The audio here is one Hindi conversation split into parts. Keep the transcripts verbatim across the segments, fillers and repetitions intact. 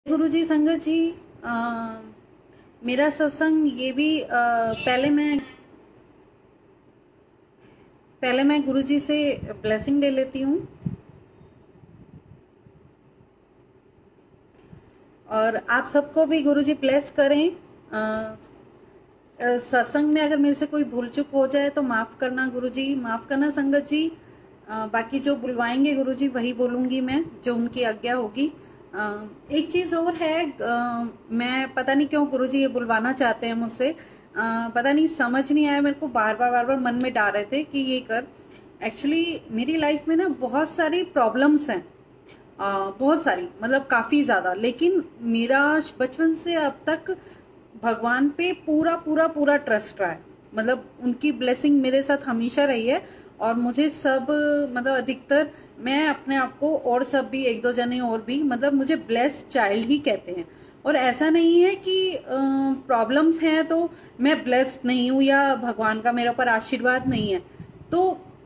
गुरुजी संगत जी, आ, मेरा सत्संग ये भी आ, पहले मैं पहले मैं गुरुजी से ब्लेसिंग ले लेती हूँ। और आप सबको भी गुरुजी ब्लेस करें। आ, आ, सत्संग में अगर मेरे से कोई भूल चूक हो जाए तो माफ़ करना गुरुजी, माफ़ करना संगत जी। आ, बाकी जो बुलवाएंगे गुरुजी वही बोलूँगी मैं, जो उनकी आज्ञा होगी। Uh, एक चीज़ और है, uh, मैं पता नहीं क्यों गुरुजी ये बुलवाना चाहते हैं मुझसे। uh, पता नहीं, समझ नहीं आया मेरे को। बार बार बार बार मन में डाल रहे थे कि ये कर। एक्चुअली मेरी लाइफ में ना बहुत सारी प्रॉब्लम्स हैं, uh, बहुत सारी, मतलब काफ़ी ज़्यादा। लेकिन मेरा बचपन से अब तक भगवान पे पूरा पूरा पूरा ट्रस्ट रहा है। मतलब उनकी ब्लेसिंग मेरे साथ हमेशा रही है। और मुझे सब, मतलब अधिकतर मैं अपने आप को, और सब भी एक दो जने और भी, मतलब मुझे ब्लेस्ड चाइल्ड ही कहते हैं। और ऐसा नहीं है कि प्रॉब्लम्स हैं तो मैं ब्लेस्ड नहीं हूँ या भगवान का मेरे ऊपर आशीर्वाद नहीं है। तो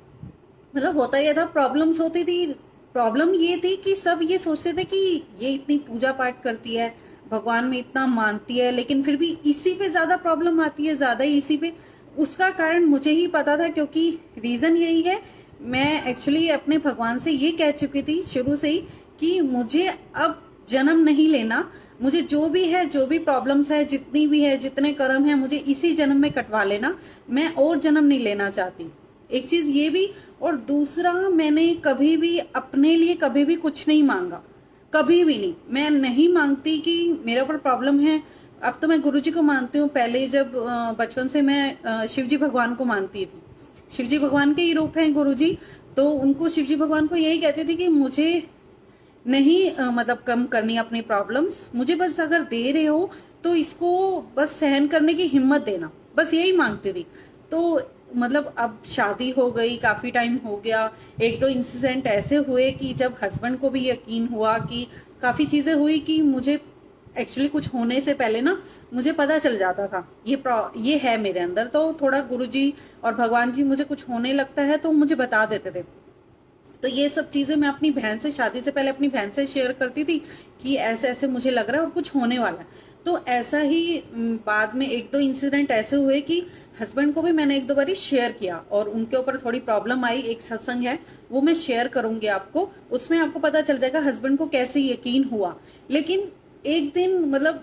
मतलब होता यह था, प्रॉब्लम्स होती थी। प्रॉब्लम ये थी कि सब ये सोचते थे कि ये इतनी पूजा पाठ करती है, भगवान में इतना मानती है, लेकिन फिर भी इसी पे ज्यादा प्रॉब्लम आती है, ज्यादा ही इसी पे। उसका कारण मुझे ही पता था, क्योंकि रीजन यही है। मैं एक्चुअली अपने भगवान से ये कह चुकी थी शुरू से ही कि मुझे अब जन्म नहीं लेना। मुझे जो भी है, जो भी प्रॉब्लम्स है, जितनी भी है, जितने कर्म है, मुझे इसी जन्म में कटवा लेना। मैं और जन्म नहीं लेना चाहती। एक चीज ये भी। और दूसरा, मैंने कभी भी अपने लिए कभी भी कुछ नहीं मांगा, कभी भी नहीं। मैं नहीं मांगती कि मेरे ऊपर प्रॉब्लम है। अब तो मैं गुरुजी को मानती हूँ। पहले जब बचपन से मैं शिवजी भगवान को मानती थी, शिवजी भगवान के ही रूप हैं गुरुजी, तो उनको, शिवजी भगवान को यही कहती थी कि मुझे नहीं आ, मतलब कम करनी अपनी प्रॉब्लम्स। मुझे बस अगर दे रहे हो तो इसको बस सहन करने की हिम्मत देना, बस यही मांगती थी। तो मतलब अब शादी हो गई, काफी टाइम हो गया। एक दो इंसिडेंट ऐसे हुए कि जब हस्बैंड को भी यकीन हुआ, कि काफी चीजें हुई कि मुझे एक्चुअली कुछ होने से पहले ना मुझे पता चल जाता था ये ये है मेरे अंदर। तो थोड़ा गुरुजी और भगवान जी, मुझे कुछ होने लगता है तो मुझे बता देते थे। तो ये सब चीजें मैं अपनी बहन से, शादी से पहले अपनी बहन से शेयर करती थी कि ऐसे ऐसे मुझे लग रहा है और कुछ होने वाला है। तो ऐसा ही बाद में एक दो इंसिडेंट ऐसे हुए कि हस्बैंड को भी मैंने एक दो बारी शेयर किया और उनके ऊपर थोड़ी प्रॉब्लम आई। एक सत्संग है, वो मैं शेयर करूंगी आपको, उसमें आपको पता चल जाएगा हस्बैंड को कैसे यकीन हुआ। लेकिन एक दिन, मतलब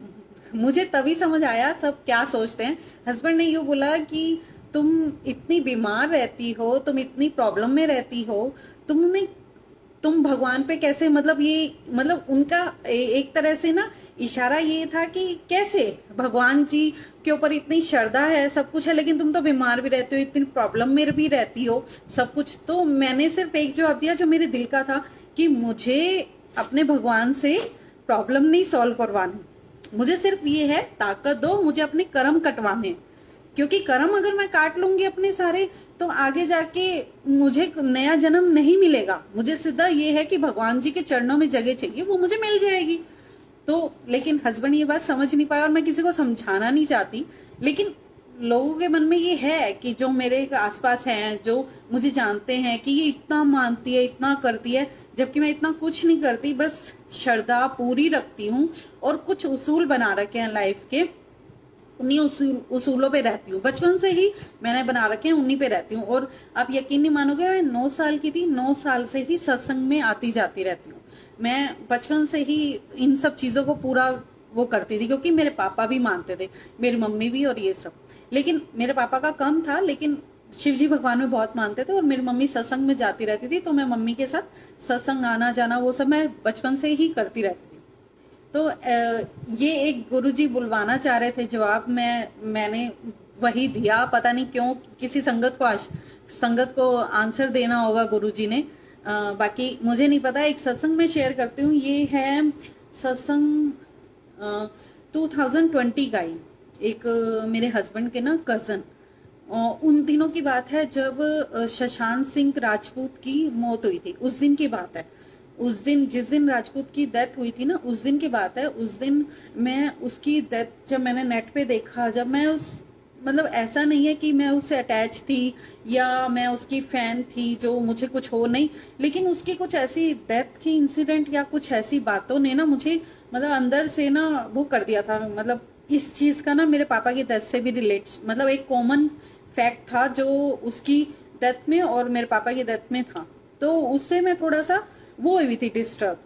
मुझे तभी समझ आया सब क्या सोचते हैं। हस्बैंड ने यूँ बोला कि तुम इतनी बीमार रहती हो, तुम इतनी प्रॉब्लम में रहती हो, तुमने तुम भगवान पे कैसे, मतलब ये, मतलब उनका ए, एक तरह से ना इशारा ये था कि कैसे भगवान जी के ऊपर इतनी श्रद्धा है, सब कुछ है, लेकिन तुम तो बीमार भी रहती हो, इतनी प्रॉब्लम में भी रहती हो, सब कुछ। तो मैंने सिर्फ एक जवाब दिया जो मेरे दिल का था कि मुझे अपने भगवान से प्रॉब्लम नहीं सॉल्व करवानी, मुझे सिर्फ ये है ताकत दो, मुझे अपने कर्म कटवाने। क्योंकि कर्म अगर मैं काट लूंगी अपने सारे, तो आगे जाके मुझे नया जन्म नहीं मिलेगा। मुझे सीधा ये है कि भगवान जी के चरणों में जगह चाहिए, वो मुझे मिल जाएगी। तो लेकिन हस्बैंड ये बात समझ नहीं पाया, और मैं किसी को समझाना नहीं चाहती। लेकिन लोगों के मन में ये है कि जो मेरे आसपास हैं, जो मुझे जानते हैं कि ये इतना मानती है, इतना करती है, जबकि मैं इतना कुछ नहीं करती, बस श्रद्धा पूरी रखती हूँ और कुछ उसूल बना रखे हैं लाइफ के, उन्हीं उसूल उसूलों पे रहती हूँ। बचपन से ही मैंने बना रखे हैं, उन्हीं पे रहती हूँ। और आप यकीन नहीं मानोगे, मैं नौ साल की थी, नौ साल से ही सत्संग में आती जाती रहती हूँ। मैं बचपन से ही इन सब चीजों को पूरा वो करती थी, क्योंकि मेरे पापा भी मानते थे, मेरी मम्मी भी, और ये सब। लेकिन मेरे पापा का कम था, लेकिन शिवजी भगवान में बहुत मानते थे, और मेरी मम्मी सत्संग में जाती रहती थी, तो मैं मम्मी के साथ सत्संग आना जाना वो सब मैं बचपन से ही करती रहती थी। तो ये एक गुरुजी बुलवाना चाह रहे थे जवाब, मैं मैंने वही दिया। पता नहीं क्यों किसी संगत को संगत को आंसर देना होगा गुरुजी ने, आ, बाकी मुझे नहीं पता। एक सत्संग में शेयर करती हूँ, ये है सत्संग टू थाउजेंड ट्वेंटी का ही। एक आ, मेरे हस्बैंड के ना कजन, उन दिनों की बात है जब शशांक सिंह राजपूत की मौत हुई थी, उस दिन की बात है। उस दिन, जिस दिन राजपूत की डेथ हुई थी ना, उस दिन की बात है। उस दिन मैं उसकी डेथ जब मैंने नेट पे देखा, जब मैं उस मतलब ऐसा नहीं है कि मैं उससे अटैच थी या मैं उसकी फैन थी जो मुझे कुछ हो नहीं, लेकिन उसकी कुछ ऐसी डेथ की इंसिडेंट या कुछ ऐसी बातों ने ना मुझे मतलब अंदर से ना वो कर दिया था। मतलब इस चीज़ का ना मेरे पापा की डेथ से भी रिलेट, मतलब एक कॉमन फैक्ट था जो उसकी डेथ में और मेरे पापा की डेथ में था, तो उससे मैं थोड़ा सा वो हुई थी डिस्टर्ब।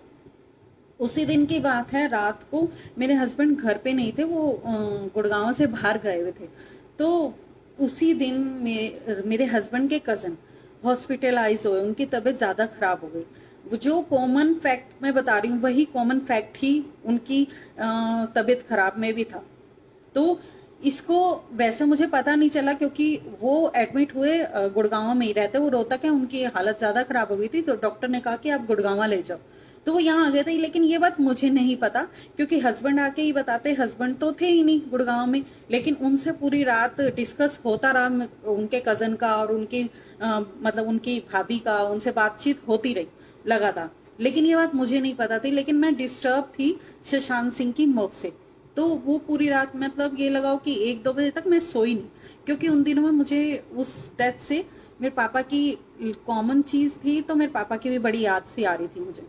उसी दिन की बात है, रात को मेरे हस्बैंड घर पे नहीं थे, वो अ, गुड़गांव से बाहर गए हुए थे। तो उसी दिन में मेरे हस्बैंड के कज़न हॉस्पिटलाइज हुए, उनकी तबीयत ज़्यादा खराब हो गई। वो जो कॉमन फैक्ट मैं बता रही हूँ वही कॉमन फैक्ट ही उनकी अ, तबीयत खराब में भी था। तो इसको वैसे मुझे पता नहीं चला क्योंकि वो एडमिट हुए अ, गुड़गांव में ही रहते, वो रोहतक है, उनकी हालत ज़्यादा खराब हो गई थी, तो डॉक्टर ने कहा कि आप गुड़गांव ले जाओ, तो वो यहाँ आ गए थे। लेकिन ये बात मुझे नहीं पता क्योंकि हस्बैंड आके ही बताते, हस्बैंड तो थे ही नहीं गुड़गांव में, लेकिन उनसे पूरी रात डिस्कस होता रहा, उनके कज़न का और उनकी अ, मतलब उनकी भाभी का, उनसे बातचीत होती रही लगातार। लेकिन ये बात मुझे नहीं पता थी, लेकिन मैं डिस्टर्ब थी सुशांत सिंह की मौत से। तो वो पूरी रात, मतलब ये लगाओ कि एक दो बजे तक मैं सोई नहीं, क्योंकि उन दिनों में मुझे उस डेथ से मेरे पापा की कॉमन चीज़ थी, तो मेरे पापा की भी बड़ी याद सी आ रही थी मुझे।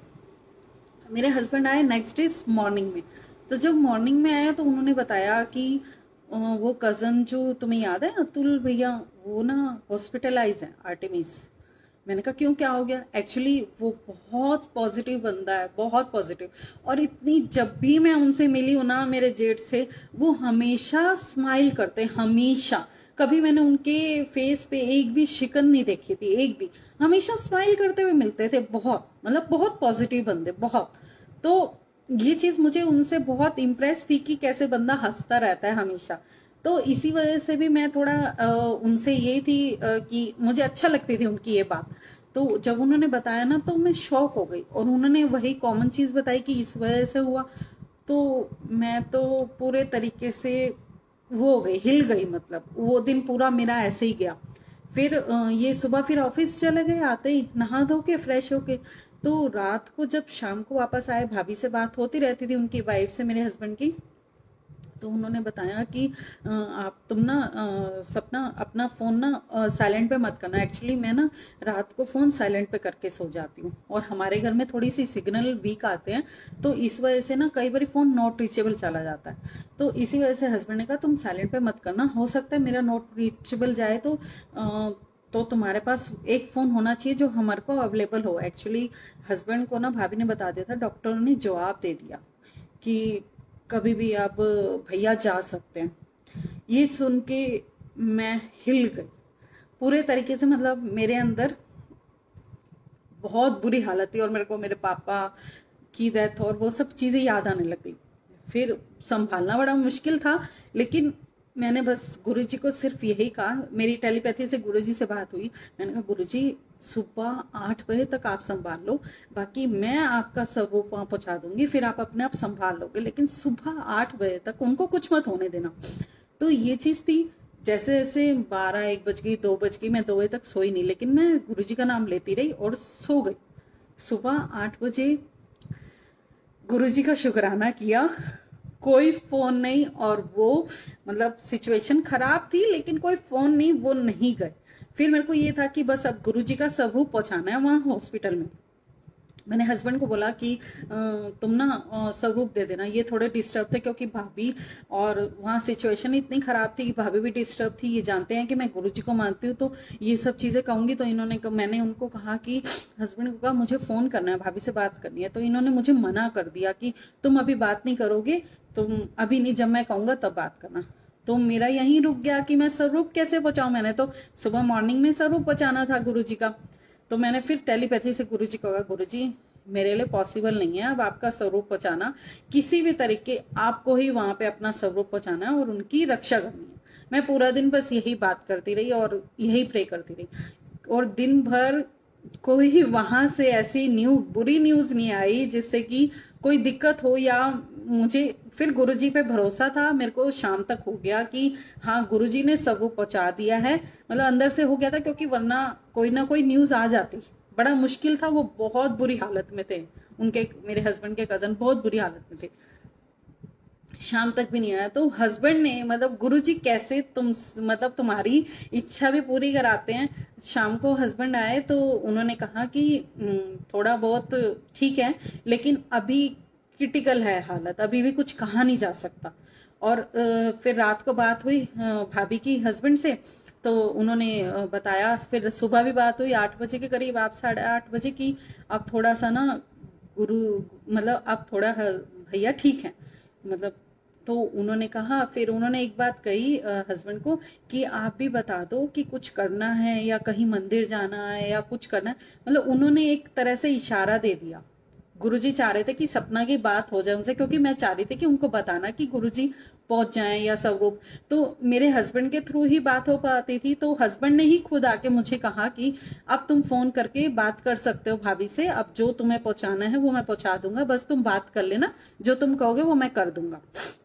मेरे हस्बैंड आए नेक्स्ट डे मॉर्निंग में, तो जब मॉर्निंग में आया तो उन्होंने बताया कि अ, वो कज़न जो तुम्हें याद है अतुल भैया, वो ना हॉस्पिटलाइज है आर्टेमिस। मैंने कहा क्यों, क्या हो गया? एक्चुअली वो बहुत पॉजिटिव बंदा है, बहुत पॉजिटिव, और इतनी जब भी मैं उनसे मिली हूँ ना मेरे जेठ से, वो हमेशा स्माइल करते, हमेशा। कभी मैंने उनके फेस पे एक भी शिकन नहीं देखी थी, एक भी, हमेशा स्माइल करते हुए मिलते थे। बहुत मतलब बहुत पॉजिटिव बंदे, बहुत। तो ये चीज मुझे उनसे बहुत इम्प्रेस थी कि कैसे बंदा हंसता रहता है हमेशा। तो इसी वजह से भी मैं थोड़ा अ, उनसे यही थी अ, कि मुझे अच्छा लगती थी उनकी ये बात। तो जब उन्होंने बताया ना तो मैं शॉक हो गई, और उन्होंने वही कॉमन चीज बताई कि इस वजह से हुआ। तो मैं तो पूरे तरीके से वो हो गई, हिल गई, मतलब वो दिन पूरा मेरा ऐसे ही गया। फिर अ, ये सुबह फिर ऑफिस चले गए, आते ही नहा धो के फ्रेश होके। तो रात को जब शाम को वापस आए, भाभी से बात होती रहती थी उनकी वाइफ से, मेरे हस्बैंड की। तो उन्होंने बताया कि अ, आप तुम ना अ, सपना अपना फ़ोन ना साइलेंट पे मत करना। एक्चुअली मैं ना रात को फ़ोन साइलेंट पे करके सो जाती हूँ, और हमारे घर में थोड़ी सी सिग्नल वीक आते हैं, तो इस वजह से ना कई बार फ़ोन नॉट रीचेबल चला जाता है। तो इसी वजह से हस्बैंड ने कहा तुम साइलेंट पे मत करना, हो सकता है मेरा नॉट रीचेबल जाए तो अ, तो तुम्हारे पास एक फ़ोन होना चाहिए जो हमारे को अवेलेबल हो। एक्चुअली हस्बैंड को ना भाभी ने बता दिया था, डॉक्टर ने जवाब दे दिया कि कभी भी आप भैया जा सकते हैं। ये सुन के मैं हिल गई पूरे तरीके से, मतलब मेरे अंदर बहुत बुरी हालत थी, और मेरे को मेरे पापा की डेथ और वो सब चीज़ें याद आने लग गई। फिर संभालना बड़ा मुश्किल था, लेकिन मैंने बस गुरुजी को सिर्फ यही कहा, मेरी टेलीपैथी से गुरुजी से बात हुई। मैंने कहा गुरुजी सुबह आठ बजे तक आप संभाल लो, बाकी मैं आपका स्वरूप वहां पहुंचा दूंगी, फिर आप अपने आप संभाल लोगे, लेकिन सुबह आठ बजे तक उनको कुछ मत होने देना। तो ये चीज थी। जैसे जैसे बारह एक बज गई, दो बज गई, मैं दो बजे तक सोई नहीं, लेकिन मैं गुरुजी का नाम लेती रही और सो गई। सुबह आठ बजे गुरुजी का शुक्राना किया, कोई फोन नहीं, और वो मतलब सिचुएशन खराब थी लेकिन कोई फोन नहीं, वो नहीं गए। फिर मेरे को ये था कि बस अब गुरुजी का स्वरूप पहुंचाना है वहां हॉस्पिटल में। मैंने हस्बैंड को बोला कि अ, तुम ना अ, स्वरूप दे देना। ये थोड़े डिस्टर्ब थे क्योंकि भाभी, और वहाँ सिचुएशन इतनी खराब थी कि भाभी भी डिस्टर्ब थी। ये जानते हैं कि मैं गुरुजी को मानती हूँ, तो ये सब चीज़ें कहूँगी, तो इन्होंने मैंने उनको कहा कि हस्बैंड को कहा मुझे फ़ोन करना है, भाभी से बात करनी है, तो इन्होंने मुझे मना कर दिया कि तुम अभी बात नहीं करोगे, तुम अभी नहीं, जब मैं कहूँगा तब बात करना। तो मेरा यहीं रुक गया कि मैं स्वरूप कैसे पहुंचाऊं। मैंने तो सुबह मॉर्निंग में स्वरूप पहुंचाना था गुरुजी का। तो मैंने फिर टेलीपैथी से गुरुजी को कहा गुरुजी मेरे लिए पॉसिबल नहीं है अब आपका स्वरूप पहुंचाना, किसी भी तरीके आपको ही वहां पे अपना स्वरूप पहुंचाना है और उनकी रक्षा करनी है। मैं पूरा दिन बस यही बात करती रही और यही प्रे करती रही, और दिन भर कोई वहां से ऐसी न्यू बुरी न्यूज नहीं आई जिससे कि कोई दिक्कत हो, या मुझे फिर गुरुजी पे भरोसा था। मेरे को शाम तक हो गया कि हाँ गुरुजी ने स्वरूप पहुंचा दिया है, मतलब अंदर से हो गया था, क्योंकि वरना कोई ना कोई न्यूज आ जाती, बड़ा मुश्किल था। वो बहुत बुरी हालत में थे, उनके मेरे हस्बैंड के कजन बहुत बुरी हालत में थे। शाम तक भी नहीं आया। तो हस्बैंड ने मतलब गुरुजी कैसे तुम मतलब तुम्हारी इच्छा भी पूरी कराते हैं। शाम को हस्बैंड आए तो उन्होंने कहा कि "हम्म, थोड़ा बहुत ठीक है, लेकिन अभी क्रिटिकल है हालत, अभी भी कुछ कहा नहीं जा सकता"। और अ, फिर रात को बात हुई अ, भाभी की हस्बैंड से, तो उन्होंने अ, बताया। फिर सुबह भी बात हुई आठ बजे के करीब, आप साढ़े आठ बजे की। अब थोड़ा सा ना गुरु मतलब अब थोड़ा ह- भैया ठीक है मतलब। तो उन्होंने कहा, फिर उन्होंने एक बात कही हस्बैंड को कि आप भी बता दो कि कुछ करना है या कहीं मंदिर जाना है या कुछ करना है। मतलब उन्होंने एक तरह से इशारा दे दिया। गुरुजी चाह रहे थे कि सपना की बात हो जाए उनसे, क्योंकि मैं चाह रही थी कि उनको बताना कि गुरुजी पहुंच जाएं या स्वरूप। तो मेरे हस्बैंड के थ्रू ही बात हो पाती थी। तो हस्बैंड ने ही खुद आके मुझे कहा कि अब तुम फोन करके बात कर सकते हो भाभी से, अब जो तुम्हें पहुंचाना है वो मैं पहुंचा दूंगा, बस तुम बात कर लेना, जो तुम कहोगे वो मैं कर दूंगा।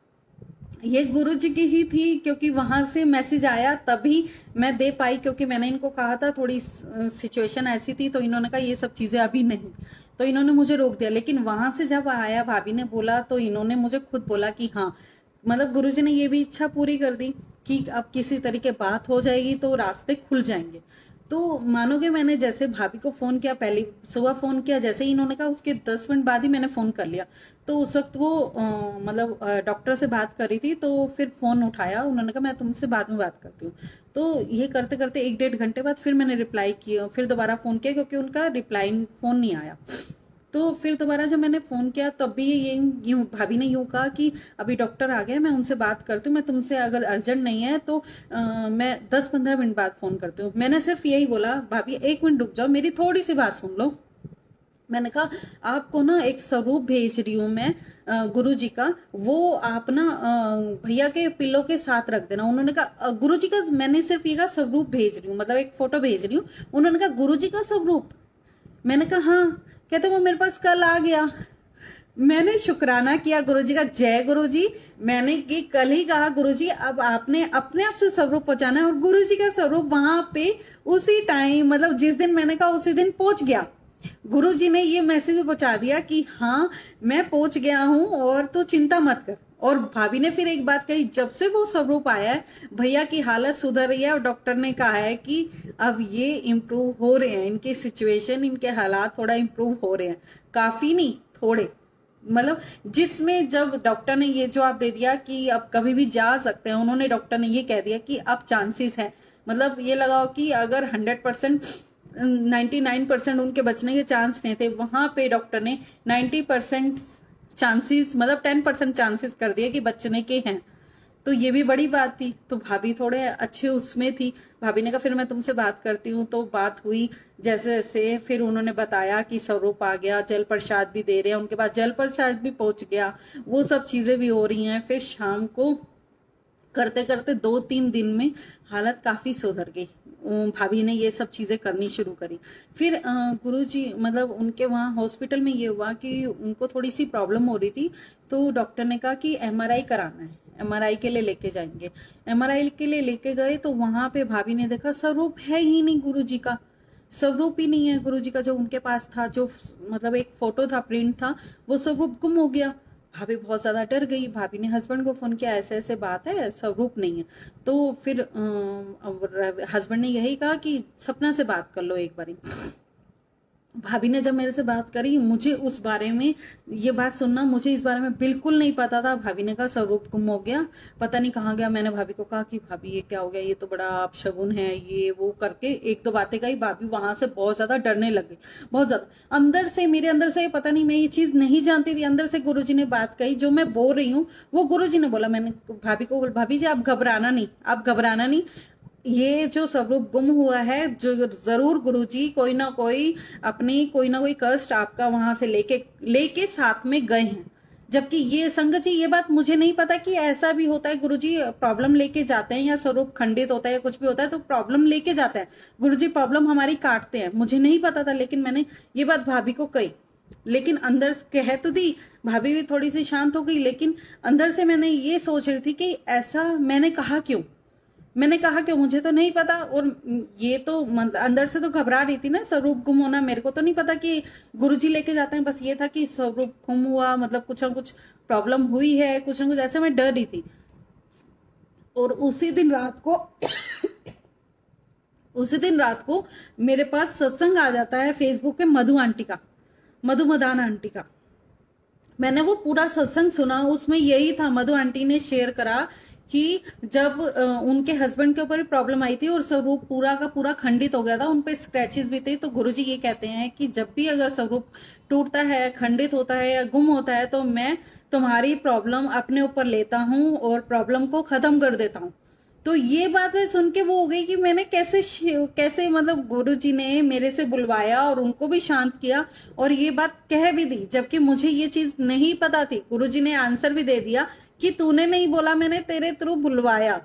ये गुरु जी की ही थी, क्योंकि वहां से मैसेज आया तभी मैं दे पाई, क्योंकि मैंने इनको कहा था थोड़ी सिचुएशन ऐसी थी, तो इन्होंने कहा ये सब चीजें अभी नहीं, तो इन्होंने मुझे रोक दिया। लेकिन वहां से जब आया भाभी ने बोला तो इन्होंने मुझे खुद बोला कि हाँ, मतलब गुरु जी ने ये भी इच्छा पूरी कर दी कि अब किसी तरीके बात हो जाएगी तो रास्ते खुल जाएंगे। तो मानोगे, मैंने जैसे भाभी को फोन किया, पहले सुबह फोन किया, जैसे ही इन्होंने कहा उसके दस मिनट बाद ही मैंने फोन कर लिया। तो उस वक्त वो अ, मतलब डॉक्टर से बात कर रही थी, तो फिर फोन उठाया, उन्होंने कहा मैं तुमसे बाद में बात करती हूँ। तो ये करते करते एक डेढ़ घंटे बाद फिर मैंने रिप्लाई किया, फिर दोबारा फोन किया, क्योंकि उनका रिप्लाई फोन नहीं आया। तो फिर दोबारा जब मैंने फोन किया तब भी ये यूं भाभी ने यूं कहा कि अभी डॉक्टर आ गए, मैं उनसे बात करती हूँ, मैं तुमसे अगर अर्जेंट नहीं है तो आ, मैं दस पंद्रह मिनट बाद फोन करती हूँ। मैंने सिर्फ यही बोला, भाभी एक मिनट रुक जाओ, मेरी थोड़ी सी बात सुन लो। मैंने कहा आपको ना एक स्वरूप भेज रही हूँ मैं गुरु जी का, वो आप ना अ, भैया के पिल्लो के साथ रख देना। उन्होंने कहा गुरु जी का, मैंने सिर्फ ये कहा स्वरूप भेज रही हूँ, मतलब एक फोटो भेज रही हूँ। उन्होंने कहा गुरु जी का स्वरूप? मैंने कहा हाँ। कहते वो मेरे पास कल आ गया। मैंने शुक्राना किया गुरुजी का, जय गुरुजी। मैंने कि कल ही कहा गुरुजी अब आपने अपने आप से स्वरूप पहुंचाना है, और गुरुजी का स्वरूप वहां पे उसी टाइम, मतलब जिस दिन मैंने कहा उसी दिन पहुंच गया। गुरुजी ने ये मैसेज पहुंचा दिया कि हाँ मैं पहुंच गया हूं और तो चिंता मत कर। और भाभी ने फिर एक बात कही, जब से वो स्वरूप आया है भैया की हालत सुधर रही है, और डॉक्टर ने कहा है कि अब ये इम्प्रूव हो रहे हैं, इनकी सिचुएशन, इनके हालात थोड़ा इम्प्रूव हो रहे हैं, काफी नहीं थोड़े। मतलब जिसमें जब डॉक्टर ने ये जवाब दे दिया कि अब कभी भी जा सकते हैं, उन्होंने डॉक्टर ने ये कह दिया कि अब चांसेस है, मतलब ये लगाओ कि अगर hundred percent ninety nine percent उनके बचने के चांस नहीं थे, वहां पे डॉक्टर ने नाइन्टी परसेंट चांसेस, मतलब टेन परसेंट चांसेस कर दिए कि बचने के हैं। तो ये भी बड़ी बात थी। तो भाभी थोड़े अच्छे उसमें थी। भाभी ने कहा फिर मैं तुमसे बात करती हूँ। तो बात हुई जैसे जैसे, फिर उन्होंने बताया कि स्वरूप आ गया, जल प्रसाद भी दे रहे हैं, उनके पास जल प्रसाद भी पहुंच गया, वो सब चीजें भी हो रही हैं। फिर शाम को करते करते दो तीन दिन में हालत काफी सुधर गई। भाभी ने ये सब चीजें करनी शुरू करी। फिर गुरुजी मतलब उनके वहाँ हॉस्पिटल में ये हुआ कि उनको थोड़ी सी प्रॉब्लम हो रही थी, तो डॉक्टर ने कहा कि एमआरआई कराना है, एमआरआई के लिए लेके जाएंगे। एमआरआई के लिए लेके गए तो वहां पे भाभी ने देखा स्वरूप है ही नहीं गुरुजी का, स्वरूप ही नहीं है गुरुजी का। जो उनके पास था, जो मतलब एक फोटो था, प्रिंट था, वो स्वरूप गुम हो गया। भाभी बहुत ज्यादा डर गई। भाभी ने हस्बैंड को फोन किया, ऐसे ऐसे बात है, स्वरूप नहीं है। तो फिर हस्बैंड ने यही कहा कि सपना से बात कर लो एक बारी। भाभी ने जब मेरे से बात करी, मुझे उस बारे में ये बात सुनना, मुझे इस बारे में बिल्कुल नहीं पता था। भाभी ने कहा स्वरूप गुम हो गया, पता नहीं कहाँ गया। मैंने भाभी को कहा कि भाभी ये क्या हो गया, ये तो बड़ा अपशगुन है, ये वो करके एक दो बातें कही। भाभी वहां से बहुत ज्यादा डरने लग गई, बहुत ज्यादा। अंदर से, मेरे अंदर से, पता नहीं, मैं ये चीज नहीं जानती थी, अंदर से गुरुजी ने बात कही, जो मैं बोल रही हूँ वो गुरुजी ने बोला। मैंने भाभी को, भाभी जी आप घबराना नहीं, आप घबराना नहीं, ये जो स्वरूप गुम हुआ है, जो जरूर गुरुजी कोई ना कोई अपनी कोई ना कोई कष्ट आपका वहां से लेके लेके साथ में गए हैं। जबकि ये संगत जी, ये बात मुझे नहीं पता कि ऐसा भी होता है, गुरुजी प्रॉब्लम लेके जाते हैं या स्वरूप खंडित होता है या कुछ भी होता है तो प्रॉब्लम लेके जाते हैं, गुरुजी प्रॉब्लम हमारी काटते हैं। मुझे नहीं पता था, लेकिन मैंने ये बात भाभी को कही, लेकिन अंदर कह तो दी। भाभी भी थोड़ी सी शांत हो गई, लेकिन अंदर से मैंने ये सोच रही थी कि ऐसा मैंने कहा क्यों, मैंने कहा कि मुझे तो नहीं पता। और ये तो अंदर से तो घबरा रही थी ना, स्वरूप गुम होना, मेरे को तो नहीं पता कि गुरुजी लेके जाते हैं, बस ये था कि स्वरूप गुम हुआ, मतलब कुछ ना कुछ प्रॉब्लम हुई है, कुछ ना कुछ ऐसे मैं डर रही थी। और उसी दिन रात को उसी दिन रात को मेरे पास सत्संग आ जाता है फेसबुक पे मधु आंटी का, मधु मदान आंटी का। मैंने वो पूरा सत्संग सुना, उसमें यही था, मधु आंटी ने शेयर करा कि जब उनके हस्बैंड के ऊपर प्रॉब्लम आई थी और स्वरूप पूरा का पूरा खंडित हो गया था, उन पे स्क्रैचेस भी थे, तो गुरुजी ये कहते हैं कि जब भी अगर स्वरूप टूटता है, खंडित होता है या गुम होता है, तो मैं तुम्हारी प्रॉब्लम अपने ऊपर लेता हूँ और प्रॉब्लम को खत्म कर देता हूँ। तो ये बात मैं सुन के वो हो गई कि मैंने कैसे कैसे मतलब गुरुजी ने मेरे से बुलवाया और उनको भी शांत किया और ये बात कह भी दी, जबकि मुझे ये चीज नहीं पता थी। गुरुजी ने आंसर भी दे दिया कि तूने नहीं बोला, मैंने तेरे थ्रू बुलवाया।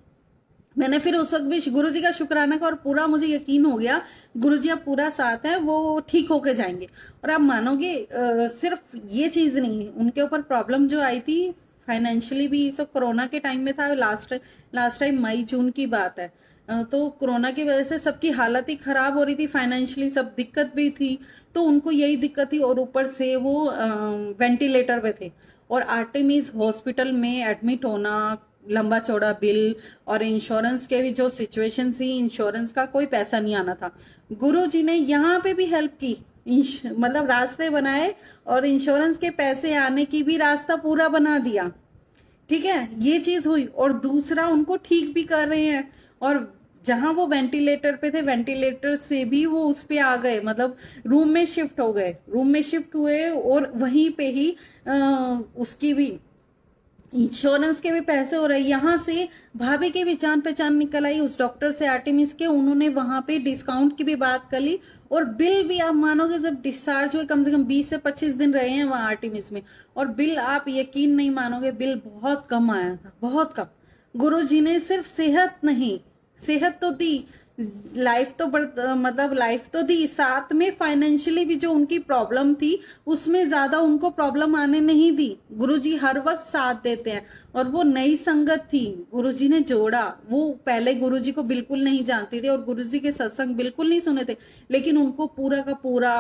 मैंने फिर उस वक्त भी गुरुजी का शुक्राना का और पूरा मुझे यकीन हो गया गुरुजी अब पूरा साथ है, वो ठीक होके जाएंगे। और आप मानोगे आ, सिर्फ ये चीज नहीं, उनके ऊपर प्रॉब्लम जो आई थी फाइनेंशियली भी, सब कोरोना के टाइम में था, लास्ट लास्ट टाइम मई जून की बात है, तो कोरोना की वजह से सबकी हालत ही खराब हो रही थी, फाइनेंशियली सब दिक्कत भी थी, तो उनको यही दिक्कत थी और ऊपर से वो वेंटिलेटर पे थे और आर्टेमिस हॉस्पिटल में एडमिट होना, लंबा चौड़ा बिल और इंश्योरेंस के भी जो सिचुएशन थी, इंश्योरेंस का कोई पैसा नहीं आना था। गुरुजी ने यहाँ पे भी हेल्प की, मतलब रास्ते बनाए और इंश्योरेंस के पैसे आने की भी रास्ता पूरा बना दिया। ठीक है, ये चीज हुई। और दूसरा उनको ठीक भी कर रहे हैं, और जहां वो वेंटिलेटर पे थे, वेंटिलेटर से भी वो उस पे आ गए, मतलब रूम में शिफ्ट हो गए, रूम में शिफ्ट हुए और वहीं पे ही आ, उसकी भी इंश्योरेंस के भी पैसे हो रहे। यहाँ से भाभी की भी जान पहचान निकल आई उस डॉक्टर से, आर्टेमिस के, उन्होंने वहां पे डिस्काउंट की भी बात कर ली और बिल भी आप मानोगे जब डिस्चार्ज हुए कम से कम बीस से पच्चीस दिन रहे हैं वहां आर्टेमिस में, और बिल आप यकीन नहीं मानोगे, बिल बहुत कम आया था, बहुत कम। गुरुजी ने सिर्फ सेहत नहीं, सेहत तो दी, लाइफ तो बढ़ मतलब लाइफ तो दी, साथ में फाइनेंशियली भी जो उनकी प्रॉब्लम थी उसमें ज्यादा उनको प्रॉब्लम आने नहीं दी। गुरुजी हर वक्त साथ देते हैं। और वो नई संगत थी, गुरुजी ने जोड़ा, वो पहले गुरुजी को बिल्कुल नहीं जानती थी और गुरुजी के सत्संग बिल्कुल नहीं सुने थे, लेकिन उनको पूरा का पूरा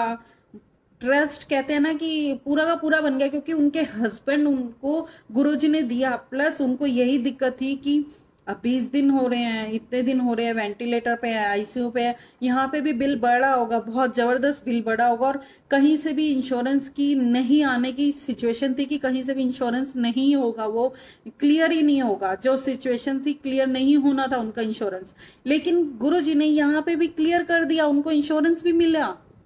ट्रस्ट कहते हैं ना कि पूरा का पूरा बन गया, क्योंकि उनके हस्बैंड उनको गुरुजी ने दिया, प्लस उनको यही दिक्कत थी कि अब बीस दिन हो रहे हैं, इतने दिन हो रहे हैं, वेंटिलेटर पे है, आईसीयू पे है, यहाँ पे भी बिल बढ़ा होगा, बहुत जबरदस्त बिल बढ़ा होगा। और कहीं से भी इंश्योरेंस की नहीं आने की सिचुएशन थी कि कहीं से भी इंश्योरेंस नहीं होगा, वो क्लियर ही नहीं होगा, जो सिचुएशन थी क्लियर नहीं होना था उनका इंश्योरेंस, लेकिन गुरुजी ने यहाँ पे भी क्लियर कर दिया, उनको इंश्योरेंस भी मिला,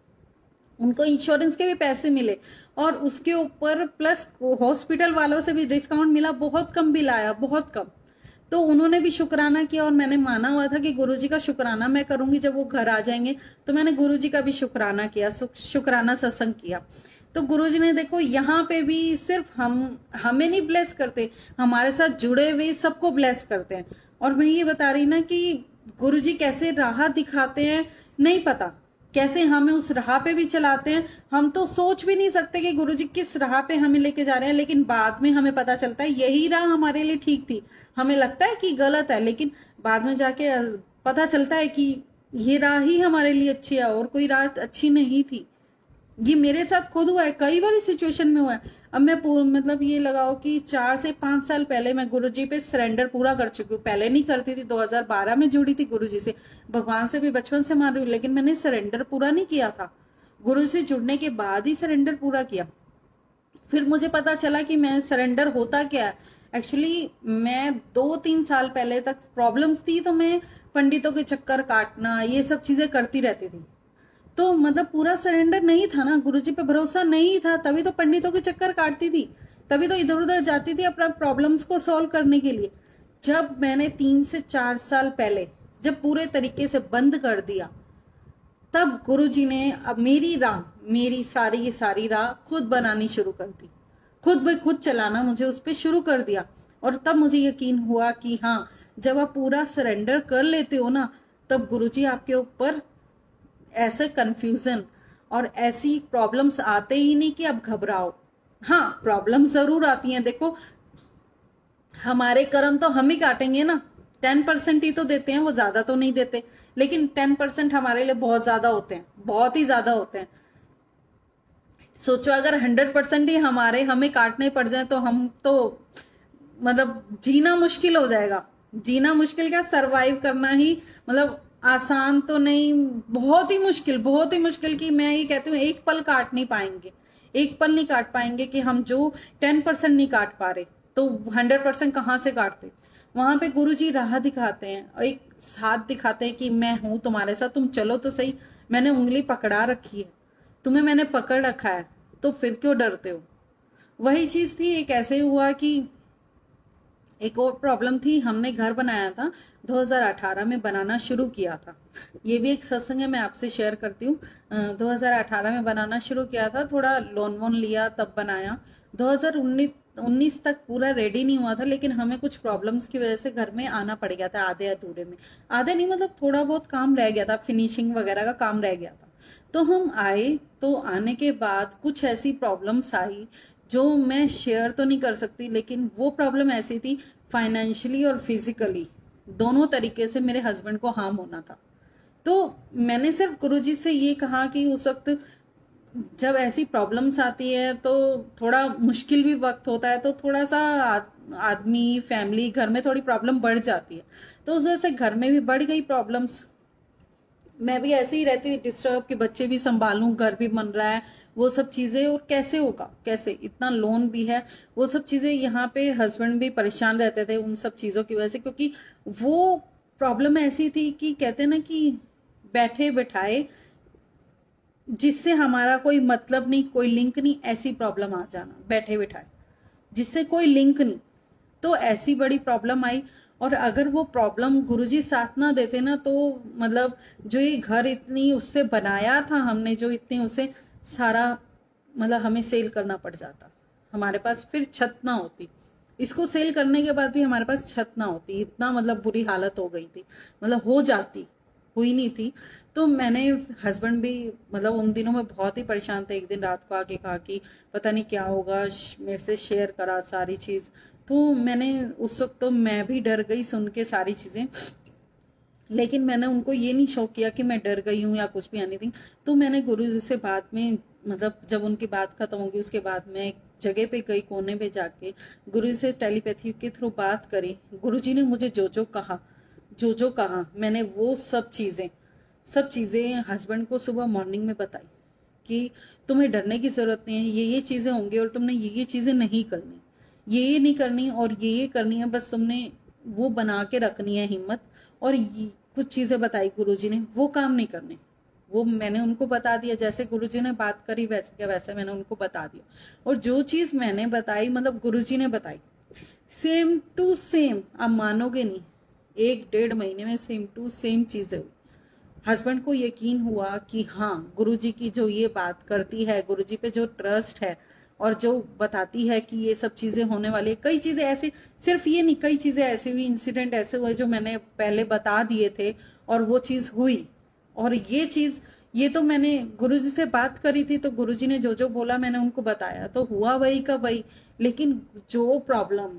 उनको इंश्योरेंस के भी पैसे मिले और उसके ऊपर प्लस हॉस्पिटल वालों से भी डिस्काउंट मिला, बहुत कम बिल आया, बहुत कम। तो उन्होंने भी शुक्राना किया और मैंने माना हुआ था कि गुरुजी का शुक्राना मैं करूंगी जब वो घर आ जाएंगे, तो मैंने गुरुजी का भी शुक्राना किया, शुक्राना सत्संग किया। तो गुरुजी ने देखो यहाँ पे भी सिर्फ हम हमें नहीं ब्लेस करते, हमारे साथ जुड़े हुए सबको ब्लेस करते हैं। और मैं ये बता रही ना कि गुरुजी कैसे राह दिखाते हैं, नहीं पता कैसे हमें उस राह पे भी चलाते हैं, हम तो सोच भी नहीं सकते कि गुरुजी किस राह पे हमें लेके जा रहे हैं, लेकिन बाद में हमें पता चलता है यही राह हमारे लिए ठीक थी, हमें लगता है कि गलत है, लेकिन बाद में जाके पता चलता है कि ये राह ही हमारे लिए अच्छी है और कोई राह अच्छी नहीं थी। ये मेरे साथ खुद हुआ है, कई बार सिचुएशन में हुआ है। अब मैं मतलब ये लगाओ कि चार से पांच साल पहले मैं गुरुजी पे सरेंडर पूरा कर चुकी हूँ, पहले नहीं करती थी, दो हज़ार बारह में जुड़ी थी गुरुजी से, भगवान से भी बचपन से मान रही हूँ, लेकिन मैंने सरेंडर पूरा नहीं किया था, गुरु से जुड़ने के बाद ही सरेंडर पूरा किया। फिर मुझे पता चला कि मैं सरेंडर होता क्या है। एक्चुअली मैं दो तीन साल पहले तक प्रॉब्लम्स थी, तो मैं पंडितों के चक्कर काटना ये सब चीजें करती रहती थी, तो मतलब पूरा सरेंडर नहीं था ना, गुरुजी पे भरोसा नहीं था, तभी तो पंडितों के चक्कर काटती थी, तभी तो इधर उधर जाती थी अपना प्रॉब्लम्स को सॉल्व करने के लिए। जब मैंने तीन से चार साल पहले जब पूरे तरीके से बंद कर दिया, तब गुरुजी ने अब मेरी राह, मेरी सारी की सारी राह खुद बनानी शुरू कर दी, खुद ब खुद चलाना मुझे उस पर शुरू कर दिया। और तब मुझे यकीन हुआ कि हाँ, जब आप पूरा सरेंडर कर लेते हो ना, तब गुरुजी आपके ऊपर ऐसे कंफ्यूजन और ऐसी प्रॉब्लम्स आते ही नहीं कि आप घबराओ। हाँ, प्रॉब्लम्स जरूर आती हैं, देखो हमारे कर्म तो हम ही काटेंगे ना, टेन परसेंट ही तो देते हैं, वो ज्यादा तो नहीं देते, लेकिन टेन परसेंट हमारे लिए बहुत ज्यादा होते हैं, बहुत ही ज्यादा होते हैं। सोचो अगर हंड्रेड परसेंट ही हमारे हमें काटने पड़ जाए तो हम तो मतलब जीना मुश्किल हो जाएगा। जीना मुश्किल क्या, सरवाइव करना ही मतलब आसान तो नहीं, बहुत ही मुश्किल, बहुत ही मुश्किल। कि मैं ये कहती हूँ एक पल काट नहीं पाएंगे, एक पल नहीं काट पाएंगे। कि हम जो टेन परसेंट नहीं काट पा रहे तो हंड्रेड परसेंट कहाँ से काटते। वहां पे गुरुजी राह दिखाते हैं और एक साथ दिखाते हैं कि मैं हूं तुम्हारे साथ, तुम चलो तो सही। मैंने उंगली पकड़ा रखी है, तुम्हें मैंने पकड़ रखा है, तो फिर क्यों डरते हो। वही चीज थी। एक ऐसे हुआ कि एक और प्रॉब्लम थी। हमने घर बनाया था, दो हज़ार अठारह में बनाना शुरू किया था। ये भी एक सत्संग है, मैं आपसे शेयर करती हूँ। दो हज़ार अठारह में बनाना शुरू किया था, थोड़ा लोन वोन लिया तब बनाया। दो हज़ार उन्नीस तक पूरा रेडी नहीं हुआ था, लेकिन हमें कुछ प्रॉब्लम्स की वजह से घर में आना पड़ गया था आधे अधूरे में। आधे नहीं मतलब थोड़ा बहुत काम रह गया था, फिनिशिंग वगैरह का काम रह गया था। तो हम आए, तो आने के बाद कुछ ऐसी प्रॉब्लम्स आई जो मैं शेयर तो नहीं कर सकती, लेकिन वो प्रॉब्लम ऐसी थी फाइनेंशियली और फिजिकली दोनों तरीके से मेरे हस्बैंड को हार्म होना था। तो मैंने सिर्फ गुरुजी से ये कहा कि उस वक्त जब ऐसी प्रॉब्लम्स आती है तो थोड़ा मुश्किल भी वक्त होता है, तो थोड़ा सा आदमी फैमिली घर में थोड़ी प्रॉब्लम बढ़ जाती है। तो उस वजह से घर में भी बढ़ गई प्रॉब्लम्स। मैं भी ऐसे ही रहती थी डिस्टर्ब, कि बच्चे भी संभालूं, घर भी बन रहा है, वो सब चीजें, और कैसे होगा, कैसे, इतना लोन भी है, वो सब चीजें। यहाँ पे हस्बैंड भी परेशान रहते थे उन सब चीजों की वजह से, क्योंकि वो प्रॉब्लम ऐसी थी कि कहते ना कि बैठे बैठाए जिससे हमारा कोई मतलब नहीं, कोई लिंक नहीं, ऐसी प्रॉब्लम आ जाना, बैठे बैठाए जिससे कोई लिंक नहीं। तो ऐसी बड़ी प्रॉब्लम आई। और अगर वो प्रॉब्लम गुरुजी साथ ना देते ना, तो मतलब जो ये घर इतनी उससे बनाया था हमने, जो इतनी उसे सारा मतलब हमें सेल करना पड़ जाता, हमारे पास फिर छत ना होती। इसको सेल करने के बाद भी हमारे पास छत ना होती, इतना मतलब बुरी हालत हो गई थी, मतलब हो जाती, हुई नहीं थी। तो मैंने, हस्बैंड भी मतलब उन दिनों में बहुत ही परेशान थे। एक दिन रात को आके कहा कि पता नहीं क्या होगा, मेरे से शेयर करा सारी चीज। तो मैंने उस वक्त, तो मैं भी डर गई सुन के सारी चीजें, लेकिन मैंने उनको ये नहीं शो किया कि मैं डर गई हूँ या कुछ भी एनीथिंग। तो मैंने गुरुजी से बाद में, मतलब जब उनकी बात खत्म होगी उसके बाद मैं एक जगह पे गई, कोने पे जाके गुरुजी से टेलीपैथी के थ्रू बात करी। गुरुजी ने मुझे जो जो कहा, जो जो कहा मैंने वो सब चीजें सब चीजें हस्बैंड को सुबह मॉर्निंग में बताई कि तुम्हें डरने की जरूरत नहीं है, ये ये चीजें होंगी और तुमने ये ये चीजें नहीं करनी, ये ये नहीं करनी और ये ये करनी है, बस तुमने वो बना के रखनी है हिम्मत। और ये कुछ चीजें बताई गुरुजी ने, वो काम नहीं करने, वो मैंने उनको बता दिया। जैसे गुरुजी ने बात करी वैसे क्या वैसे मैंने उनको बता दिया। और जो चीज मैंने बताई मतलब गुरुजी ने बताई, सेम टू सेम, आप मानोगे नहीं, एक डेढ़ महीने में सेम टू सेम चीजें हुई। हस्बैंड को यकीन हुआ कि हाँ गुरुजी की जो ये बात करती है, गुरुजी पे जो ट्रस्ट है और जो बताती है कि ये सब चीजें होने वाली है। कई चीजें ऐसी, सिर्फ ये नहीं, कई चीजें ऐसी हुई, इंसिडेंट ऐसे हुए जो मैंने पहले बता दिए थे और वो चीज हुई। और ये चीज, ये तो मैंने गुरुजी से बात करी थी, तो गुरुजी ने जो जो बोला मैंने उनको बताया, तो हुआ वही का वही। लेकिन जो प्रॉब्लम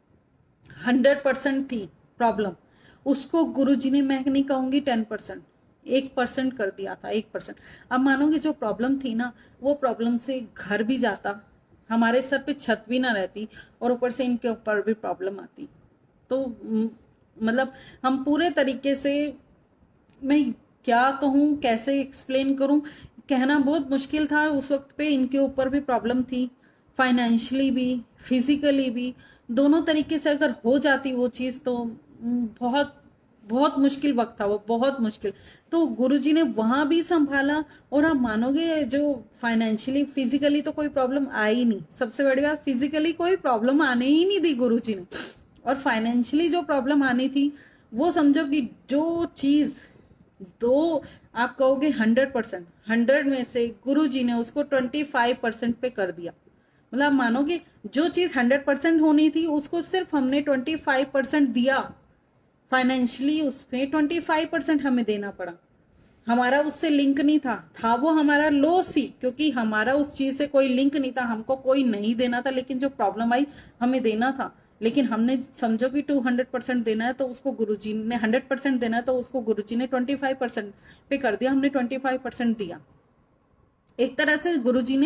हंड्रेड परसेंट थी प्रॉब्लम, उसको गुरुजी ने, मैं नहीं कहूंगी टेन परसेंट, एक परसेंट कर दिया था, एक परसेंट। अब मानोगे जो प्रॉब्लम थी ना, वो प्रॉब्लम से घर भी जाता, हमारे सर पे छत भी ना रहती, और ऊपर से इनके ऊपर भी प्रॉब्लम आती। तो मतलब हम पूरे तरीके से, मैं क्या कहूँ, कैसे एक्सप्लेन करूँ, कहना बहुत मुश्किल था उस वक्त पे। इनके ऊपर भी प्रॉब्लम थी, फाइनेंशियली भी, फिजिकली भी, दोनों तरीके से अगर हो जाती वो चीज तो बहुत बहुत मुश्किल वक्त था वो, बहुत मुश्किल। तो गुरुजी ने वहां भी संभाला। और आप मानोगे जो फाइनेंशियली, फिजिकली तो कोई प्रॉब्लम आई नहीं, सबसे बड़ी बात, फिजिकली कोई प्रॉब्लम आने ही नहीं दी गुरुजी ने। और फाइनेंशियली जो प्रॉब्लम आनी थी, वो समझो कि जो चीज दो, आप कहोगे हंड्रेड परसेंट, हंड्रेड में से गुरुजी ने उसको ट्वेंटी फाइव परसेंट पे कर दिया। मतलब मानोगे जो चीज हंड्रेड परसेंट होनी थी उसको सिर्फ हमने ट्वेंटी फाइव परसेंट दिया। फाइनेंशियली उसमें ट्वेंटी फाइव परसेंट हमें देना पड़ा। हमारा उससे लिंक नहीं था था वो हमारा लॉस ही, क्योंकि हमारा उस चीज से कोई लिंक नहीं था, हमको कोई नहीं देना था, लेकिन जो प्रॉब्लम आई हमें देना था। लेकिन हमने समझो कि टू हंड्रेड परसेंट देना है तो उसको गुरुजी ने, हंड्रेड परसेंट देना है तो उसको गुरुजी ने ट्वेंटी फाइव परसेंट पे कर दिया, हमने ट्वेंटी फाइव परसेंट दिया। एक तरह से गुरुजी ने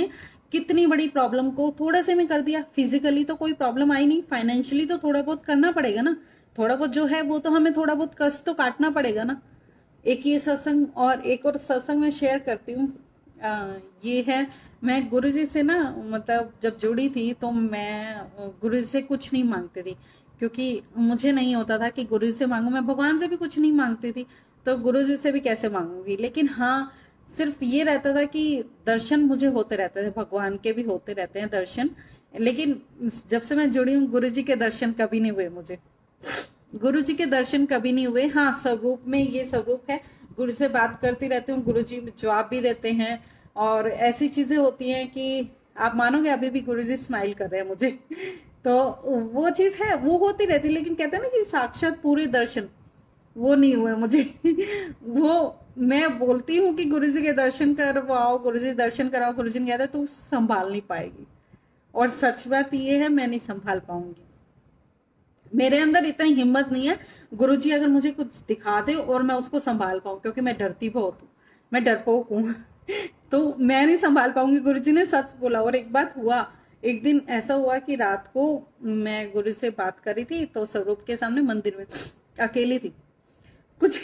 कितनी बड़ी प्रॉब्लम को थोड़ा से में कर दिया। फिजिकली तो कोई प्रॉब्लम आई नहीं, फाइनेंशियली तो थोड़ा बहुत करना पड़ेगा ना, थोड़ा बहुत जो है वो तो हमें थोड़ा बहुत कष्ट तो काटना पड़ेगा ना। एक ये सत्संग, और एक और सत्संग मैं शेयर करती हूँ। ये है, मैं गुरुजी से ना मतलब जब जुड़ी थी तो मैं गुरुजी से कुछ नहीं मांगती थी, क्योंकि मुझे नहीं होता था कि गुरुजी से मांगू। मैं भगवान से भी कुछ नहीं मांगती थी, तो गुरुजी से भी कैसे मांगूंगी। लेकिन हाँ, सिर्फ ये रहता था कि दर्शन मुझे होते रहते थे, भगवान के भी होते रहते हैं दर्शन। लेकिन जब से मैं जुड़ी हूँ, गुरुजी के दर्शन कभी नहीं हुए मुझे, गुरुजी के दर्शन कभी नहीं हुए। हाँ, स्वरूप में ये स्वरूप है, गुरु से बात करती रहती हूँ, गुरुजी जवाब भी देते हैं, और ऐसी चीजें होती हैं कि आप मानोगे अभी भी गुरुजी स्माइल कर रहे हैं मुझे तो वो चीज है, वो होती रहती। लेकिन कहते हैं ना कि साक्षात पूरे दर्शन, वो नहीं हुए मुझे वो मैं बोलती हूँ कि गुरुजी के दर्शन करवाओ, गुरुजी दर्शन कराओ, गुरुजी ने कहता है तू संभाल नहीं पाएगी, और सच बात ये है, मैं नहीं संभाल पाऊंगी। मेरे अंदर इतनी हिम्मत नहीं है गुरुजी अगर मुझे कुछ दिखा दे और मैं उसको संभाल पाऊं, क्योंकि मैं डरती बहुत हूँ, मैं डरपोक हूँ तो मैं नहीं संभाल पाऊंगी। गुरुजी ने सच बोला। और एक बात हुआ, एक दिन ऐसा हुआ कि रात को मैं गुरु से बात करी थी, तो स्वरूप के सामने मंदिर में अकेली थी, कुछ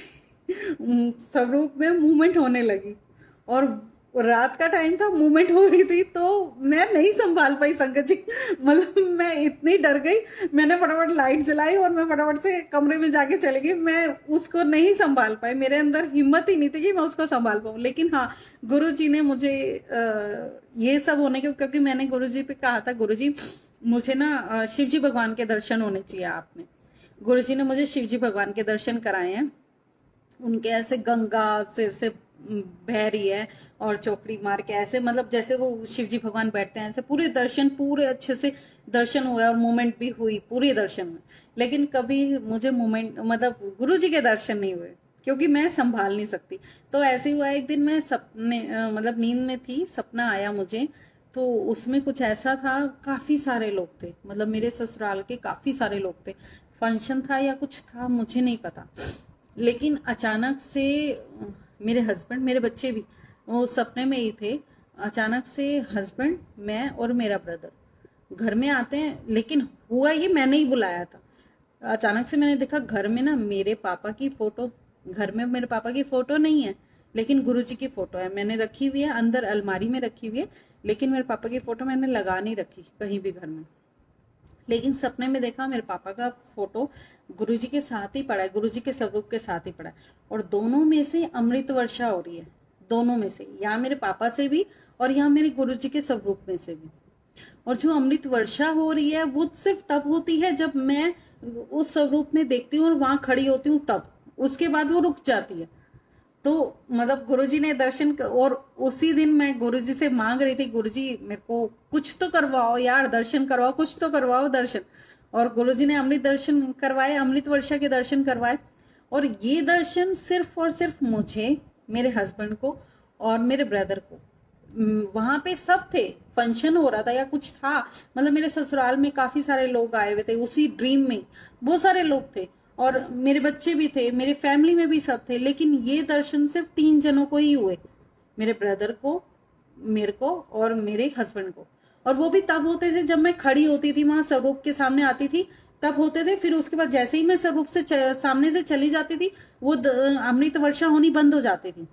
स्वरूप में मूवमेंट होने लगी, और रात का टाइम था, मूवमेंट हो रही थी, तो मैं नहीं संभाल पाई संगत जी। मतलब मैं इतनी डर गई, मैंने फटाफट लाइट जलाई और मैं फटाफट से कमरे में जाके चली गई। मैं उसको नहीं संभाल पाई, मेरे अंदर हिम्मत ही नहीं थी कि मैं उसको संभाल पाऊँ। लेकिन हाँ, गुरुजी ने मुझे आ, ये सब होने के, क्योंकि मैंने गुरुजी पे कहा था, गुरुजी मुझे ना शिव जी भगवान के दर्शन होने चाहिए आपने। गुरुजी ने मुझे शिव जी भगवान के दर्शन कराए हैं। उनके ऐसे गंगा सिर से बह रही है और चौकड़ी मार के ऐसे, मतलब जैसे वो शिव जी भगवान बैठते हैं, ऐसे पूरे दर्शन, पूरे अच्छे से दर्शन हुए और मूवमेंट भी हुई पूरे दर्शन में। लेकिन कभी मुझे मूवमेंट मतलब गुरुजी के दर्शन नहीं हुए, क्योंकि मैं संभाल नहीं सकती। तो ऐसे हुआ, एक दिन मैं सपने मतलब नींद में थी, सपना आया मुझे, तो उसमें कुछ ऐसा था, काफी सारे लोग थे, मतलब मेरे ससुराल के काफी सारे लोग थे, फंक्शन था या कुछ था मुझे नहीं पता। लेकिन अचानक से मेरे हस्बैंड, मेरे बच्चे भी वो सपने में ही थे, अचानक से हस्बैंड, मैं और मेरा ब्रदर घर में आते हैं। लेकिन हुआ ये, मैंने ही बुलाया था। अचानक से मैंने देखा घर में ना मेरे पापा की फोटो, घर में मेरे पापा की फोटो नहीं है, लेकिन गुरुजी की फोटो है, मैंने रखी हुई है अंदर अलमारी में रखी हुई है, लेकिन मेरे पापा की फोटो मैंने लगा नहीं रखी कहीं भी घर में। लेकिन सपने में देखा मेरे पापा का फोटो गुरुजी के साथ ही पड़ा है, गुरुजी के स्वरूप के साथ ही पड़ा है, और दोनों में से अमृत वर्षा हो रही है, दोनों में से, यहाँ मेरे पापा से भी और यहाँ मेरे गुरुजी के स्वरूप में से भी। और जो अमृत वर्षा हो रही है वो सिर्फ तब होती है जब मैं उस स्वरूप में देखती हूँ और वहां खड़ी होती हूँ, तब, उसके बाद वो रुक जाती है। तो मतलब गुरुजी ने दर्शन, और उसी दिन मैं गुरुजी से मांग रही थी, गुरुजी मेरे को कुछ तो करवाओ यार, दर्शन करवाओ, कुछ तो करवाओ दर्शन। और गुरुजी ने अमृत दर्शन करवाए, अमृत वर्षा के दर्शन करवाए। और ये दर्शन सिर्फ और सिर्फ मुझे, मेरे हस्बैंड को और मेरे ब्रदर को, वहां पे सब थे, फंक्शन हो रहा था या कुछ था, मतलब मेरे ससुराल में काफी सारे लोग आए हुए थे, उसी ड्रीम में बहुत सारे लोग थे, और मेरे बच्चे भी थे, मेरे फैमिली में भी सब थे। लेकिन ये दर्शन सिर्फ तीन जनों को ही हुए, मेरे ब्रदर को, मेरे को और मेरे हस्बैंड को। और वो भी तब होते थे जब मैं खड़ी होती थी वहां स्वरूप के सामने आती थी, तब होते थे। फिर उसके बाद जैसे ही मैं स्वरूप से सामने से चली जाती थी, वो अमृत वर्षा होनी बंद हो जाती थी।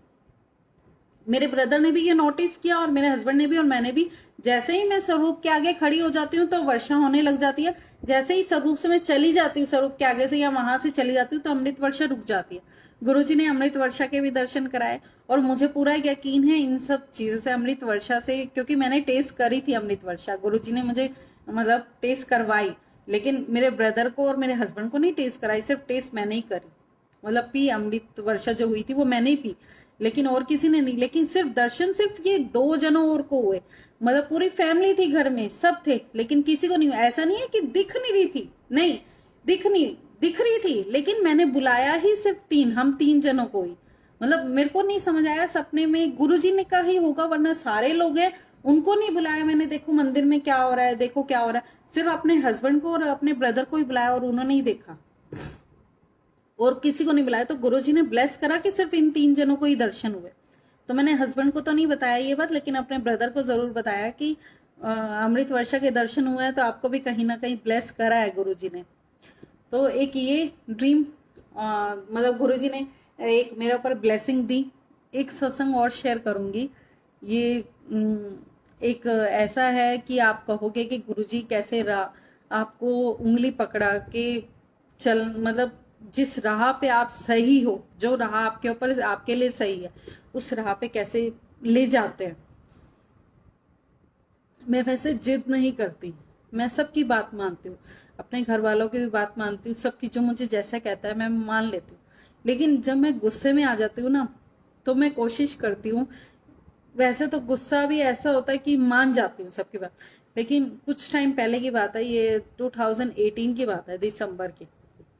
मेरे ब्रदर ने भी ये नोटिस किया और मेरे हस्बैंड ने भी और मैंने भी। जैसे ही मैं स्वरूप के आगे खड़ी हो जाती हूँ तो वर्षा होने लग जाती है, जैसे ही स्वरूप से मैं चली जाती हूँ स्वरूप के आगे से या वहां से चली जाती हूँ तो अमृत वर्षा रुक जाती है। गुरुजी ने अमृत वर्षा के भी दर्शन कराए और मुझे पूरा यकीन है इन सब चीजों से, अमृत वर्षा से, क्योंकि मैंने टेस्ट करी थी अमृत वर्षा, गुरुजी ने मुझे मतलब टेस्ट करवाई। लेकिन मेरे ब्रदर को और मेरे हस्बैंड को नहीं टेस्ट कराई, सिर्फ टेस्ट मैंने ही करी, मतलब पी, अमृत वर्षा जो हुई थी वो मैंने ही पी, लेकिन और किसी ने नहीं। लेकिन सिर्फ दर्शन सिर्फ ये दो जनों और को हुए, मतलब पूरी फैमिली थी घर में, सब थे, लेकिन किसी को नहीं हुआ। ऐसा नहीं है कि दिख नहीं रही थी, नहीं दिख नहीं दिख रही थी, लेकिन मैंने बुलाया ही सिर्फ तीन, हम तीन जनों को ही। मतलब मेरे को नहीं समझ आया, सपने में गुरुजी ने कहा ही होगा, वरना सारे लोग हैं उनको नहीं बुलाया मैंने। देखो मंदिर में क्या हो रहा है, देखो क्या हो रहा है, सिर्फ अपने हस्बैंड को और अपने ब्रदर को ही बुलाया और उन्होंने ही देखा और किसी को नहीं बुलाया। तो गुरुजी ने ब्लेस करा कि सिर्फ इन तीन जनों को ही दर्शन हुए। तो मैंने हस्बैंड को तो नहीं बताया ये बात, लेकिन अपने ब्रदर को जरूर बताया कि अमृत वर्षा के दर्शन हुए हैं तो आपको भी कहीं ना कहीं ब्लेस करा है गुरुजी ने। तो एक ये ड्रीम, मतलब गुरुजी ने एक मेरे ऊपर ब्लेसिंग दी। एक सत्संग और शेयर करूंगी, ये एक ऐसा है कि आप कहोगे कि गुरुजी कैसे रा, आपको उंगली पकड़ा के चल, मतलब जिस राह पे आप सही हो, जो राह आपके ऊपर आपके लिए सही है, उस राह पे कैसे ले जाते हैं। मैं वैसे जिद नहीं करती, मैं सबकी बात मानती हूँ, अपने घर वालों की भी बात मानती हूँ, सबकी जो मुझे जैसा कहता है मैं मान लेती हूँ। लेकिन जब मैं गुस्से में आ जाती हूँ ना, तो मैं कोशिश करती हूँ, वैसे तो गुस्सा भी ऐसा होता है कि मान जाती हूँ सबकी बात, लेकिन कुछ टाइम पहले की बात है, ये दो हज़ार अठारह की बात है, दिसंबर की।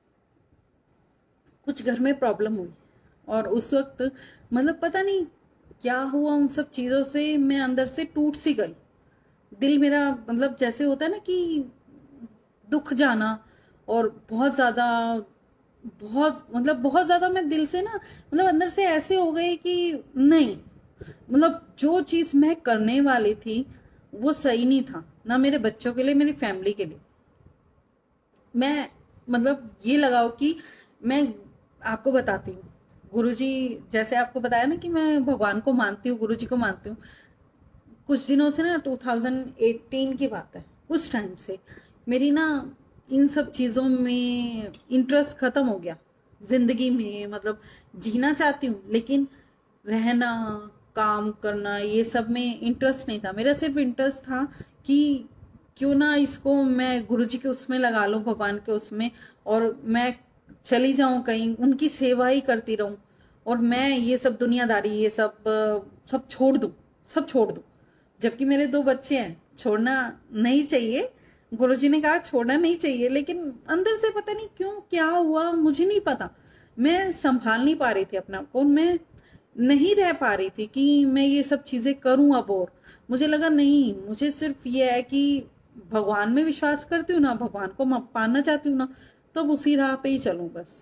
कुछ घर में प्रॉब्लम हुई और उस वक्त मतलब पता नहीं क्या हुआ, उन सब चीज़ों से मैं अंदर से टूट सी गई। दिल मेरा मतलब जैसे होता है ना कि दुख जाना, और बहुत ज़्यादा बहुत मतलब बहुत ज़्यादा मैं दिल से ना मतलब अंदर से ऐसे हो गई कि नहीं, मतलब जो चीज़ मैं करने वाली थी वो सही नहीं था, ना मेरे बच्चों के लिए, मेरी फैमिली के लिए। मैं मतलब ये लगाओ कि मैं आपको बताती हूँ, गुरुजी जैसे आपको बताया ना कि मैं भगवान को मानती हूँ, गुरुजी को मानती हूँ। कुछ दिनों से ना दो हज़ार अठारह की बात है, कुछ टाइम से मेरी ना इन सब चीज़ों में इंटरेस्ट खत्म हो गया जिंदगी में। मतलब जीना चाहती हूँ लेकिन रहना, काम करना, ये सब में इंटरेस्ट नहीं था मेरा। सिर्फ इंटरेस्ट था कि क्यों ना इसको मैं गुरुजी के उसमें लगा लूं, भगवान के उसमें, और मैं चली जाऊं कहीं, उनकी सेवा ही करती रहूं, और मैं ये सब दुनियादारी, ये सब सब छोड़ दूं, सब छोड़ दूं। जबकि मेरे दो बच्चे हैं, छोड़ना नहीं चाहिए, गुरुजी ने कहा छोड़ना नहीं चाहिए, लेकिन अंदर से पता नहीं क्यों क्या हुआ मुझे नहीं पता, मैं संभाल नहीं पा रही थी अपने आप को, मैं नहीं रह पा रही थी कि मैं ये सब चीजें करूं अब। और मुझे लगा नहीं, मुझे सिर्फ ये है कि भगवान में विश्वास करती हूँ ना, भगवान को पाना चाहती हूँ ना, तब तो उसी राह पे ही चलूं बस।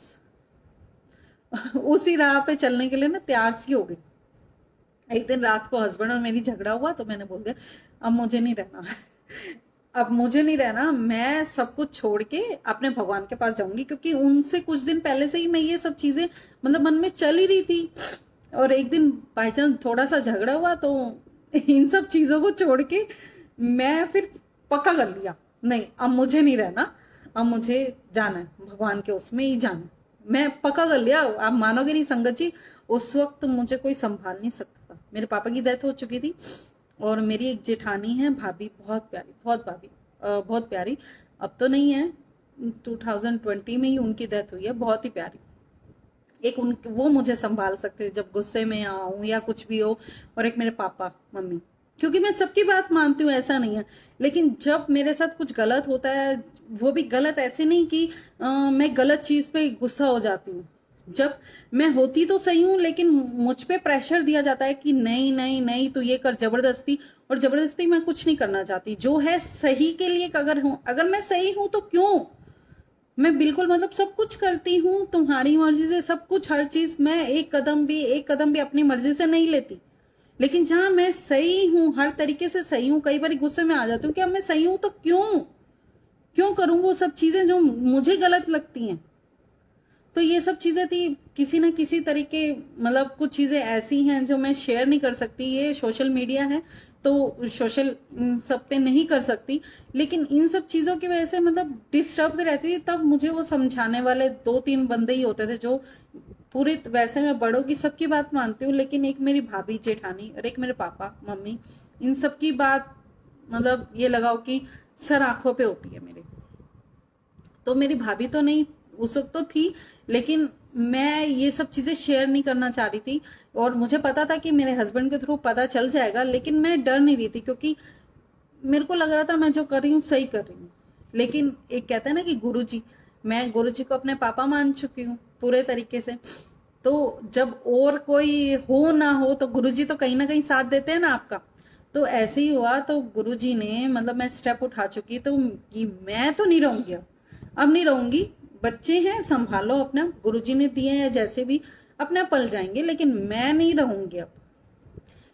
उसी राह पे चलने के लिए ना तैयार सी हो गई। एक दिन रात को हस्बैंड और मेरी झगड़ा हुआ तो मैंने बोल दिया अब मुझे नहीं रहना, अब मुझे नहीं रहना, मैं सब कुछ छोड़ के अपने भगवान के पास जाऊंगी। क्योंकि उनसे कुछ दिन पहले से ही मैं ये सब चीजें मतलब मन में चल ही रही थी, और एक दिन बाई चांस थोड़ा सा झगड़ा हुआ तो इन सब चीजों को छोड़ के मैं फिर पक्का कर लिया नहीं अब मुझे नहीं रहना, अब मुझे जाना है भगवान के उसमें ही जाना है। मैं पक्का कर लिया। आप मानोगे नहीं संगत जी, उस वक्त मुझे कोई संभाल नहीं सकता था। मेरे पापा की डेथ हो चुकी थी, और मेरी एक जेठानी है, भाभी, बहुत प्यारी, बहुत भाभी, बहुत प्यारी, अब तो नहीं है, दो हज़ार बीस में ही उनकी डेथ हुई है, बहुत ही प्यारी। एक उन वो मुझे संभाल सकते जब गुस्से में आऊं या कुछ भी हो, और एक मेरे पापा मम्मी, क्योंकि मैं सबकी बात मानती हूँ, ऐसा नहीं है। लेकिन जब मेरे साथ कुछ गलत होता है, वो भी गलत ऐसे नहीं कि आ, मैं गलत चीज पे गुस्सा हो जाती हूँ। जब मैं होती तो सही हूँ लेकिन मुझ पे प्रेशर दिया जाता है कि नहीं नहीं नहीं तो ये कर, जबरदस्ती, और जबरदस्ती मैं कुछ नहीं करना चाहती। जो है सही के लिए अगर हूँ, अगर मैं सही हूँ तो क्यों, मैं बिल्कुल मतलब सब कुछ करती हूँ तुम्हारी मर्जी से, सब कुछ, हर चीज, मैं एक कदम भी एक कदम भी अपनी मर्जी से नहीं लेती। लेकिन जहां मैं सही हूँ, हर तरीके से सही हूँ, कई बार गुस्से में आ जाती हूँ कि अब मैं सही हूँ तो क्यों क्यों करूं वो सब चीजें जो मुझे गलत लगती हैं। तो ये सब चीजें थी किसी ना किसी तरीके, मतलब कुछ चीजें ऐसी हैं जो मैं शेयर नहीं कर सकती, ये सोशल मीडिया है तो सोशल सब पे नहीं कर सकती। लेकिन इन सब चीजों की वजह से मतलब डिस्टर्ब रहती थी। तब मुझे वो समझाने वाले दो तीन बंदे ही होते थे जो पूरे, वैसे मैं बड़ों की सबकी बात मानती हूँ, लेकिन एक मेरी भाभी जेठानी और एक मेरे पापा मम्मी, इन सब की बात मतलब ये लगाओ कि सर आंखों पे होती है मेरे। तो मेरी भाभी तो नहीं उस वक्त तो थी, लेकिन मैं ये सब चीजें शेयर नहीं करना चाह रही थी, और मुझे पता था कि मेरे हस्बैंड के थ्रू पता चल जाएगा, लेकिन मैं डर नहीं रही थी क्योंकि मेरे को लग रहा था मैं जो कर रही हूँ सही कर रही हूँ। लेकिन एक कहते हैं ना कि गुरुजी, मैं गुरुजी को अपने पापा मान चुकी हूँ पूरे तरीके से, तो जब और कोई हो ना हो तो गुरुजी तो कहीं ना कहीं साथ देते हैं ना आपका। तो ऐसे ही हुआ, तो गुरुजी ने मतलब मैं स्टेप उठा चुकी, तो कि मैं तो नहीं रहूंगी, अब अब नहीं रहूंगी, बच्चे हैं संभालो अपना, गुरुजी ने दिए हैं जैसे भी अपना पल जाएंगे, लेकिन मैं नहीं रहूंगी अब।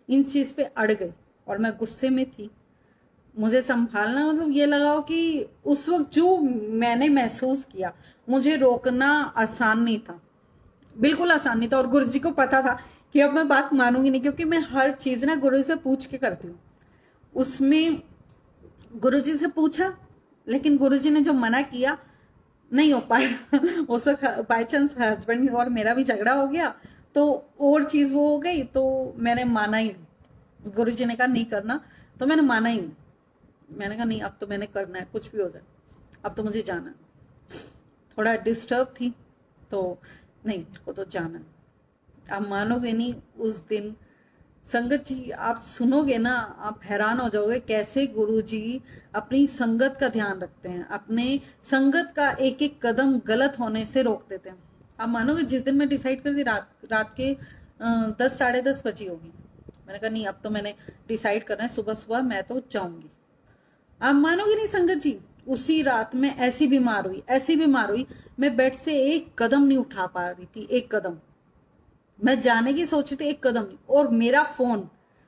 इन चीज पे अड़ गई और मैं गुस्से में थी। मुझे संभालना मतलब ये लगाओ कि उस वक्त जो मैंने महसूस किया, मुझे रोकना आसान नहीं था, बिल्कुल आसान नहीं था। और गुरुजी को पता था कि अब मैं बात मानूंगी नहीं, क्योंकि मैं हर चीज ना गुरु से पूछ के करती हूँ। उसमें गुरुजी से पूछा, लेकिन गुरुजी ने जो मना किया नहीं हो पाया। उस बाई चांस हस्बैंड और मेरा भी झगड़ा हो गया, तो और चीज वो हो गई, तो मैंने माना ही नहीं। गुरुजी ने कहा नहीं करना, तो मैंने माना ही नहीं। मैंने कहा नहीं, अब तो मैंने करना है, कुछ भी हो जाए, अब तो मुझे जाना है। थोड़ा डिस्टर्ब थी, तो नहीं, वो तो जाना है। आप मानोगे नहीं, उस दिन संगत जी आप सुनोगे ना, आप हैरान हो जाओगे कैसे गुरुजी अपनी संगत का ध्यान रखते हैं, अपने संगत का एक एक कदम गलत होने से रोक देते हैं। आप मानोगे, जिस दिन मैं डिसाइड कर दी, रात रात के दस साढ़े दस बजी होगी, मैंने कहा नहीं, अब तो मैंने डिसाइड करना है, सुबह सुबह मैं तो जाऊंगी। आप मानोगे नहीं संगत जी, उसी रात में ऐसी बीमार हुई, ऐसी बीमार हुई, मैं बेड से एक कदम नहीं उठा पा रही थी, एक कदम। मैं जाने की सोची थी, एक कदम नहीं। और मेरा फोन,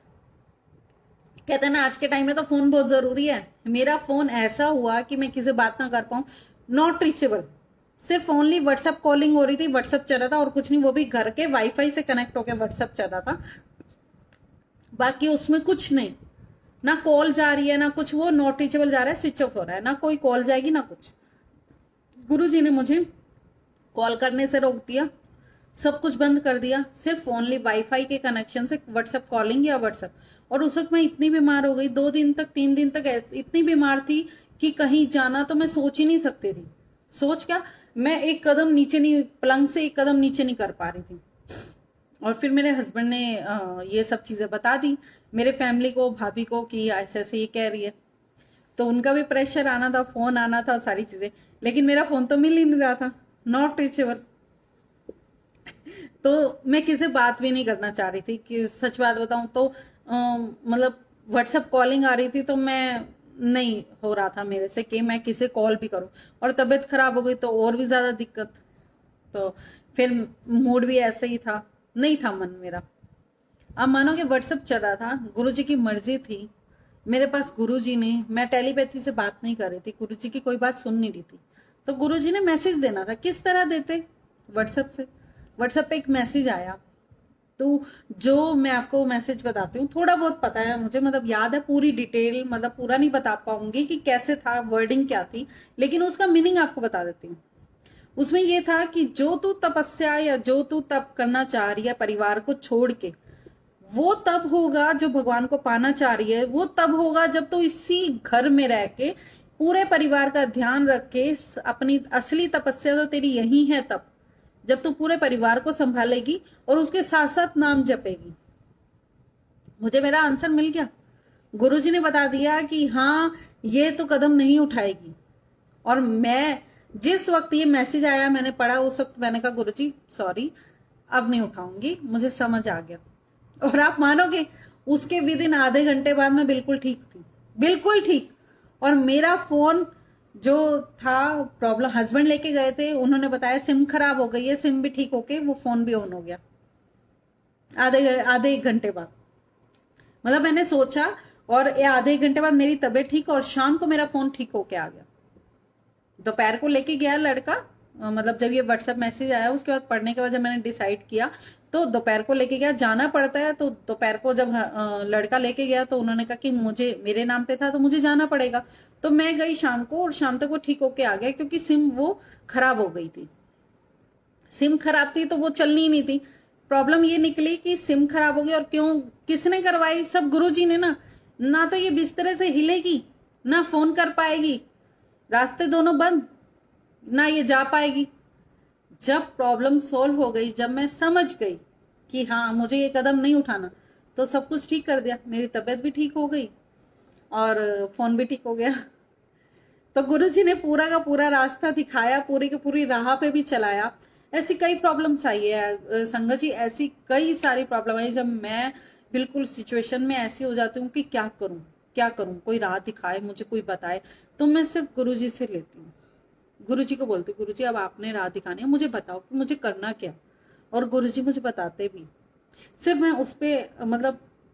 कहते हैं ना आज के टाइम में तो फोन बहुत जरूरी है, मेरा फोन ऐसा हुआ कि मैं किसी बात ना कर पाऊं, नॉट रीचेबल। सिर्फ ओनली व्हाट्सएप कॉलिंग हो रही थी, व्हाट्सएप चल रहा था और कुछ नहीं, वो भी घर के वाईफाई से कनेक्ट होकर व्हाट्सएप चल रहा था, बाकी उसमें कुछ नहीं, ना कॉल जा रही है ना कुछ, वो नॉट रीचेबल जा रहा है, स्विच ऑफ हो रहा है, ना कोई कॉल जाएगी ना कुछ। गुरुजी ने मुझे कॉल करने से रोक दिया, सब कुछ बंद कर दिया, सिर्फ ओनली वाईफाई के कनेक्शन से व्हाट्सएप कॉलिंग या व्हाट्सएप। और उस वक्त मैं इतनी बीमार हो गई, दो दिन तक तीन दिन तक इतनी बीमार थी कि कहीं जाना तो मैं सोच ही नहीं सकती थी। सोच क्या, मैं एक कदम नीचे नहीं, पलंग से एक कदम नीचे नहीं कर पा रही थी। और फिर मेरे हस्बैंड ने ये सब चीजें बता दी मेरे फैमिली को, भाभी को, कि ऐसे ऐसे ये कह रही है, तो उनका भी प्रेशर आना था, फोन आना था, सारी चीजें। लेकिन मेरा फोन तो मिल ही नहीं रहा था, नॉट रीचेबल। तो मैं किसी बात भी नहीं करना चाह रही थी, कि सच बात बताऊं तो मतलब व्हाट्सएप कॉलिंग आ रही थी, तो मैं नहीं हो रहा था मेरे से कि मैं किसी कॉल भी करूं। और तबीयत खराब हो गई तो और भी ज्यादा दिक्कत, तो फिर मूड भी ऐसे ही था, नहीं था मन मेरा। अब मानो कि व्हाट्सएप चल रहा था, गुरुजी की मर्जी थी मेरे पास। गुरुजी ने, मैं टेलीपैथी से बात नहीं कर रही थी, गुरुजी की कोई बात सुन नहीं रही थी, तो गुरुजी ने मैसेज देना था। किस तरह देते? व्हाट्सएप से। व्हाट्सएप पे एक मैसेज आया, तो जो मैं आपको मैसेज बताती हूँ, थोड़ा बहुत पता है मुझे, मतलब याद है, पूरी डिटेल मतलब पूरा नहीं बता पाऊंगी कि कैसे था, वर्डिंग क्या थी, लेकिन उसका मीनिंग आपको बता देती हूँ। उसमें ये था कि जो तू तपस्या या जो तू तप करना चाह रही है परिवार को छोड़ के, वो तब होगा जो भगवान को पाना चाह रही है, वो तब होगा जब तू इसी घर में रह के पूरे परिवार का ध्यान रख के, अपनी असली तपस्या तो तेरी यही है तब, जब तू पूरे परिवार को संभालेगी और उसके साथ साथ नाम जपेगी। मुझे मेरा आंसर मिल गया। गुरुजी ने बता दिया कि हाँ, ये तो कदम नहीं उठाएगी। और मैं जिस वक्त ये मैसेज आया, मैंने पढ़ा, उस वक्त मैंने कहा गुरुजी सॉरी, अब नहीं उठाऊंगी, मुझे समझ आ गया। और आप मानोगे, उसके विद इन आधे घंटे बाद मैं बिल्कुल ठीक थी, बिल्कुल ठीक। और मेरा फोन जो था, प्रॉब्लम हस्बैंड लेके गए थे, उन्होंने बताया सिम खराब हो गई है, सिम भी ठीक होके वो फोन भी ऑन हो गया आधे आधे एक घंटे बाद। मतलब मैंने सोचा, और आधे एक घंटे बाद मेरी तबीयत ठीक, और शाम को मेरा फोन ठीक होके आ गया। दोपहर को लेके गया लड़का, मतलब जब ये व्हाट्सएप मैसेज आया उसके बाद पढ़ने के बाद जब मैंने डिसाइड किया, तो दोपहर को लेके गया, जाना पड़ता है। तो दोपहर को जब लड़का लेके गया तो उन्होंने कहा कि मुझे, मेरे नाम पे था तो मुझे जाना पड़ेगा, तो मैं गई शाम को, और शाम तक वो ठीक होके आ गया, क्योंकि सिम वो खराब हो गई थी। सिम खराब थी तो वो चलनी ही नहीं थी। प्रॉब्लम ये निकली कि सिम खराब हो गई, और क्यों, किसने करवाई? सब गुरुजी ने ना। ना तो ये बिस्तरे से हिलेगी, ना फोन कर पाएगी, रास्ते दोनों बंद, ना ये जा पाएगी। जब प्रॉब्लम सॉल्व हो गई, जब मैं समझ गई कि हाँ मुझे ये कदम नहीं उठाना, तो सब कुछ ठीक कर दिया। मेरी तबीयत भी ठीक हो गई और फोन भी ठीक हो गया। तो गुरुजी ने पूरा का पूरा रास्ता दिखाया, पूरी की पूरी राह पे भी चलाया। ऐसी कई प्रॉब्लम्स आई है संगत जी, ऐसी कई सारी प्रॉब्लम आई जब मैं बिल्कुल सिचुएशन में ऐसी हो जाती हूँ कि क्या करूं क्या करूं, कोई राह दिखाए मुझे, कोई बताए, तो मैं सिर्फ गुरुजी से लेती हूँ। गुरुजी को बोलती हूँ, गुरुजी अब आपने राह दिखानी है, मुझे बताओ कि मुझे करना क्या। और गुरुजी मुझे बताते भी। सिर्फ मैं उस पे मतलब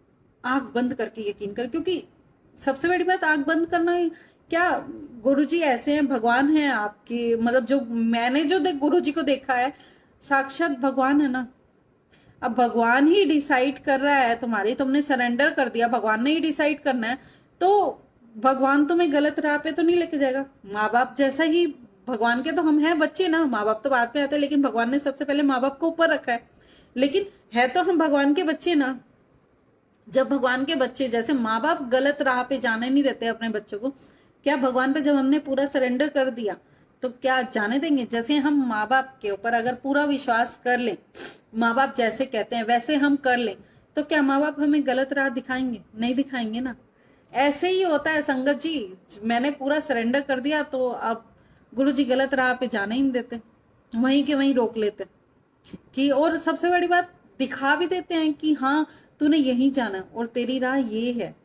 आंख बंद करके यकीन कर, क्योंकि सबसे बड़ी बात आंख बंद करना क्या, गुरुजी ऐसे हैं, भगवान है आपके, मतलब जो मैंने जो देख गुरुजी को देखा है साक्षात भगवान है ना। अब भगवान ही डिसाइड कर रहा है तुम्हारी, तुमने सरेंडर कर दिया, भगवान ने ही डिसाइड करना है, तो भगवान तुम्हें गलत राह पे तो नहीं लेके जाएगा। माँ बाप जैसा ही, भगवान के तो हम हैं बच्चे ना, माँ बाप तो बाद में आते हैं, लेकिन भगवान ने सबसे पहले माँ बाप को ऊपर रखा है। लेकिन है तो हम भगवान के बच्चे ना। जब भगवान के बच्चे, जैसे माँ बाप गलत राह पे जाने नहीं देते अपने बच्चों को, क्या भगवान पे जब हमने पूरा सरेंडर कर दिया तो क्या जाने देंगे? जैसे हम माँ बाप के ऊपर अगर पूरा विश्वास कर लें, माँ बाप जैसे कहते हैं वैसे हम कर लें, तो क्या माँ बाप हमें गलत राह दिखाएंगे? नहीं दिखाएंगे ना। ऐसे ही होता है संगत जी, मैंने पूरा सरेंडर कर दिया तो अब गुरु जी गलत राह पे जाने ही नहीं देते, वहीं के वहीं रोक लेते कि, और सबसे बड़ी बात दिखा भी देते हैं कि हाँ तूने यही जाना और तेरी राह ये है,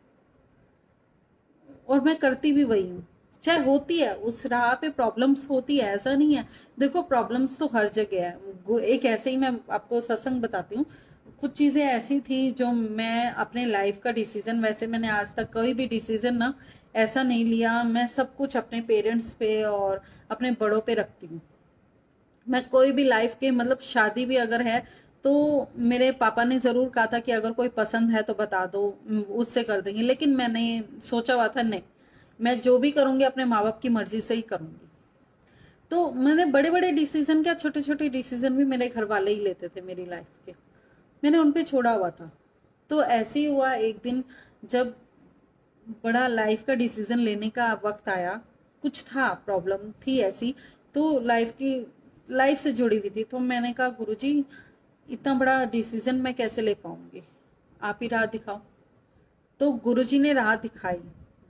और मैं करती भी वही हूँ। चाहे होती है उस राह पे प्रॉब्लम्स होती है, ऐसा नहीं है, देखो प्रॉब्लम्स तो हर जगह है। एक ऐसे ही मैं आपको सत्संग बताती हूँ, कुछ चीजें ऐसी थी जो मैं अपने लाइफ का डिसीजन, वैसे मैंने आज तक कोई भी डिसीजन ना ऐसा नहीं लिया, मैं सब कुछ अपने पेरेंट्स पे और अपने बड़ों पे रखती हूँ। मैं कोई भी लाइफ के, मतलब शादी भी अगर है तो मेरे पापा ने जरूर कहा था कि अगर कोई पसंद है तो बता दो, उससे कर देंगे, लेकिन मैंने सोचा हुआ था नहीं, मैं जो भी करूंगी अपने माँ बाप की मर्जी से ही करूंगी। तो मैंने बड़े बड़े डिसीजन क्या, छोटे छोटे डिसीजन भी मेरे घर वाले ही लेते थे मेरी लाइफ के, मैंने उनपे छोड़ा हुआ था। तो ऐसे ही हुआ एक दिन जब बड़ा लाइफ का डिसीजन लेने का वक्त आया, कुछ था, प्रॉब्लम थी ऐसी, तो लाइफ की लाइफ से जुड़ी हुई थी, तो मैंने कहा गुरुजी इतना बड़ा डिसीजन मैं कैसे ले पाऊंगी, आप ही राह दिखाओ। तो गुरुजी ने राह दिखाई,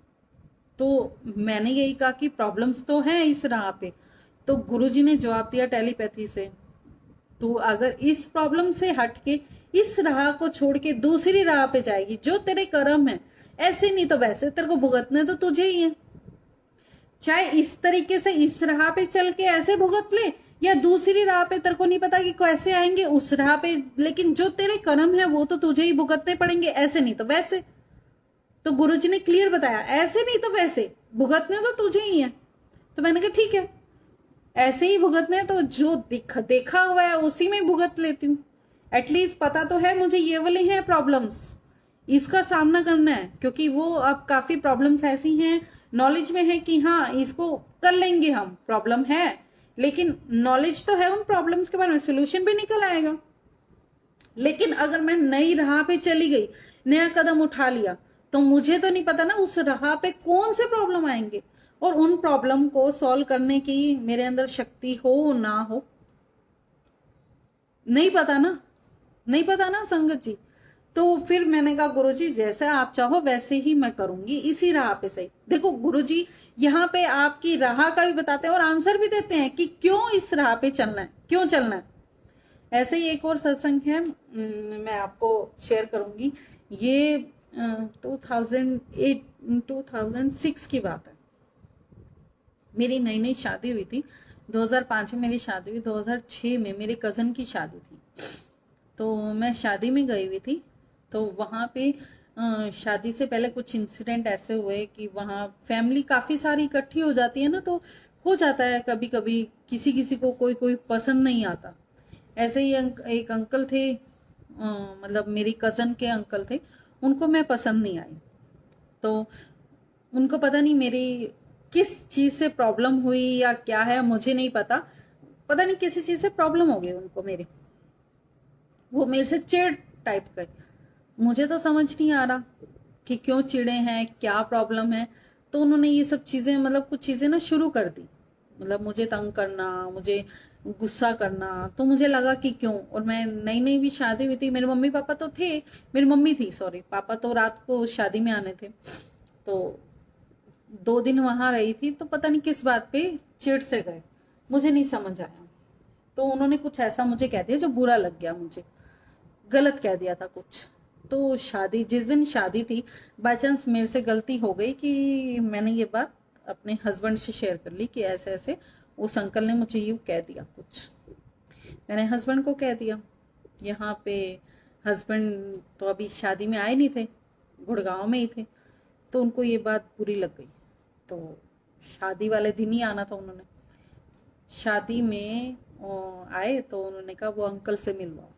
तो मैंने यही कहा कि प्रॉब्लम्स तो हैं इस राह पे, तो गुरुजी ने जवाब दिया टेलीपैथी से, तू अगर इस प्रॉब्लम से हट के इस राह को छोड़ के दूसरी राह पे जाएगी, जो तेरे कर्म है, ऐसे नहीं तो वैसे तेरे को भुगतने तो तुझे ही है, चाहे इस तरीके से इस राह पे चल के ऐसे भुगत ले, या दूसरी राह पे तेरे को नहीं पता कि कैसे आएंगे उस राह पे, लेकिन जो तेरे कर्म है वो तो तुझे ही भुगतने पड़ेंगे, ऐसे नहीं तो वैसे। तो गुरुजी ने क्लियर बताया, ऐसे नहीं तो वैसे भुगतने तो तुझे ही है। तो मैंने कहा ठीक है, ऐसे ही भुगतने तो जो दिख, देखा हुआ है उसी में भुगत लेती हूँ, एटलीस्ट पता तो है मुझे ये वाली हैं प्रॉब्लम्स, इसका सामना करना है, क्योंकि वो अब काफी प्रॉब्लम्स ऐसी हैं, नॉलेज में है कि हाँ इसको कर लेंगे हम, प्रॉब्लम है लेकिन नॉलेज तो है उन प्रॉब्लम्स के बारे में, सोल्यूशन भी निकल आएगा। लेकिन अगर मैं नई राह पे चली गई, नया कदम उठा लिया, तो मुझे तो नहीं पता ना उस राह पे कौन से प्रॉब्लम आएंगे, और उन प्रॉब्लम को सॉल्व करने की मेरे अंदर शक्ति हो ना हो, नहीं पता ना, नहीं पता ना संगत जी। तो फिर मैंने कहा गुरुजी जैसा आप चाहो वैसे ही मैं करूंगी, इसी राह पे सही। देखो गुरुजी यहाँ पे आपकी राह का भी बताते हैं और आंसर भी देते हैं कि क्यों इस राह पे चलना है, क्यों चलना है। ऐसे ही एक और सत्संग है, मैं आपको शेयर करूंगी, ये two thousand eight two thousand six की बात है। मेरी नई नई शादी हुई थी, दो हज़ार पाँच में मेरी शादी हुई, दो हज़ार छह में मेरे कजन की शादी थी। तो मैं शादी में गई हुई थी, तो वहाँ पे शादी से पहले कुछ इंसिडेंट ऐसे हुए कि वहाँ फैमिली काफ़ी सारी इकट्ठी हो जाती है ना, तो हो जाता है कभी कभी किसी किसी को कोई कोई पसंद नहीं आता। ऐसे ही एक अंकल थे, आ, मतलब मेरी कज़न के अंकल थे, उनको मैं पसंद नहीं आई। तो उनको पता नहीं मेरी किस चीज़ से प्रॉब्लम हुई या क्या है मुझे नहीं पता, पता नहीं किसी चीज़ से प्रॉब्लम हो गई उनको मेरी, वो मेरे से चिड़ टाइप का, मुझे तो समझ नहीं आ रहा कि क्यों चिड़े हैं, क्या प्रॉब्लम है। तो उन्होंने ये सब चीज़ें, मतलब कुछ चीज़ें ना शुरू कर दी, मतलब मुझे तंग करना, मुझे गुस्सा करना। तो मुझे लगा कि क्यों, और मैं नई नई भी शादी हुई थी, मेरे मम्मी पापा तो थे, मेरी मम्मी थी सॉरी, पापा तो रात को शादी में आने थे। तो दो दिन वहां रही थी, तो पता नहीं किस बात पे चिढ़ से गए, मुझे नहीं समझ आया। तो उन्होंने कुछ ऐसा मुझे कह दिया जो बुरा लग गया, मुझे गलत कह दिया था कुछ। तो शादी, जिस दिन शादी थी, बाय चांस मेरे से गलती हो गई कि मैंने ये बात अपने हस्बैंड से शेयर कर ली कि ऐसे ऐसे उस अंकल ने मुझे यूँ कह दिया कुछ। मैंने हस्बैंड को कह दिया, यहाँ पे हस्बैंड तो अभी शादी में आए नहीं थे, गुड़गांव में ही थे, तो उनको ये बात बुरी लग गई। तो शादी वाले दिन ही आना था उन्होंने। शादी में आए तो उन्होंने कहा वो अंकल से मिलवाओ।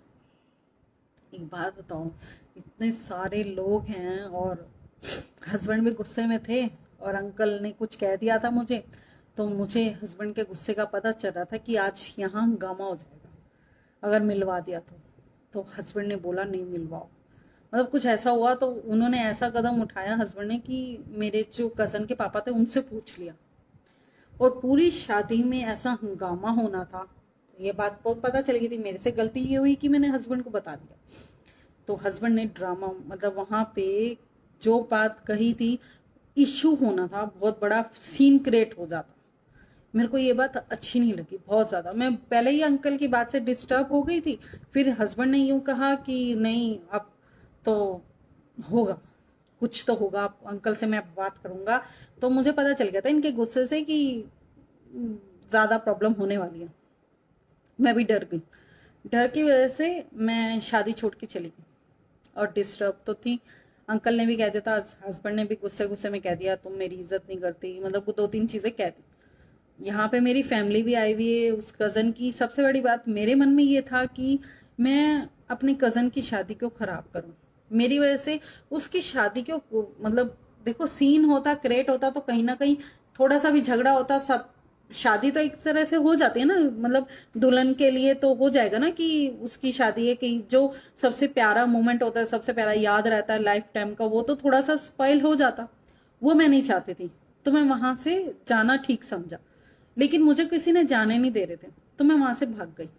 एक बात बताओ, इतने सारे लोग हैं और हस्बैंड भी गुस्से में थे और अंकल ने कुछ कह दिया था मुझे, तो मुझे हस्बैंड के गुस्से का पता चल रहा था कि आज यहाँ हंगामा हो जाएगा अगर मिलवा दिया तो तो हस्बैंड ने बोला नहीं मिलवाओ। मतलब कुछ ऐसा हुआ तो उन्होंने ऐसा कदम उठाया हस्बैंड ने कि मेरे जो कज़न के पापा थे उनसे पूछ लिया, और पूरी शादी में ऐसा हंगामा होना था। ये बात बहुत पता चल गई थी, मेरे से गलती ये हुई कि मैंने हस्बैंड को बता दिया। तो हस्बैंड ने ड्रामा, मतलब वहाँ पे जो बात कही थी, इशू होना था, बहुत बड़ा सीन क्रिएट हो जाता। मेरे को ये बात अच्छी नहीं लगी बहुत ज़्यादा। मैं पहले ही अंकल की बात से डिस्टर्ब हो गई थी, फिर हस्बैंड ने यूँ कहा कि नहीं अब तो होगा, कुछ तो होगा, अंकल से मैं बात करूँगा। तो मुझे पता चल गया था इनके गुस्से से कि ज़्यादा प्रॉब्लम होने वाली है। मैं भी डर गई, डर की वजह से मैं शादी छोड़ के चली गई। और डिस्टर्ब तो थी, अंकल ने भी कह दिया था, हस्बैंड ने भी गुस्से गुस्से में कह दिया तुम मेरी इज्जत नहीं करती, मतलब वो दो तीन चीज़ें कह दी। यहाँ पे मेरी फैमिली भी आई हुई है, उस कज़न की। सबसे बड़ी बात मेरे मन में ये था कि मैं अपने कज़न की शादी क्यों ख़राब करूँ, मेरी वजह से उसकी शादी क्यों, मतलब देखो सीन होता, क्रिएट होता तो कहीं ना कहीं थोड़ा सा भी झगड़ा होता, सब शादी तो एक तरह से हो जाती है ना, मतलब दुल्हन के लिए तो हो जाएगा ना कि उसकी शादी है, कि जो सबसे प्यारा मोमेंट होता है, सबसे प्यारा याद रहता है लाइफ टाइम का, वो तो थोड़ा सा स्पॉइल हो जाता। वो मैं नहीं चाहती थी, तो मैं वहां से जाना ठीक समझा। लेकिन मुझे किसी ने जाने नहीं दे रहे थे, तो मैं वहां से भाग गई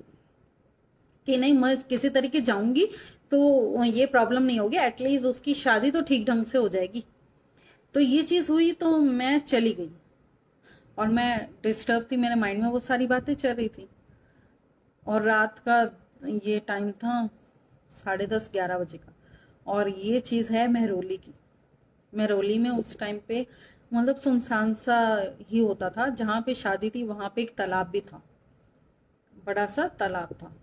कि नहीं मैं किसी तरीके जाऊंगी तो ये प्रॉब्लम नहीं होगी, एटलीस्ट उसकी शादी तो ठीक ढंग से हो जाएगी। तो ये चीज हुई तो मैं चली गई, और मैं डिस्टर्ब थी, मेरे माइंड में वो सारी बातें चल रही थी। और रात का ये टाइम था साढ़े दस ग्यारह बजे का, और ये चीज है महरौली की। महरौली में उस टाइम पे मतलब सुनसान सा ही होता था, जहां पे शादी थी वहां पे एक तालाब भी था, बड़ा सा तालाब था।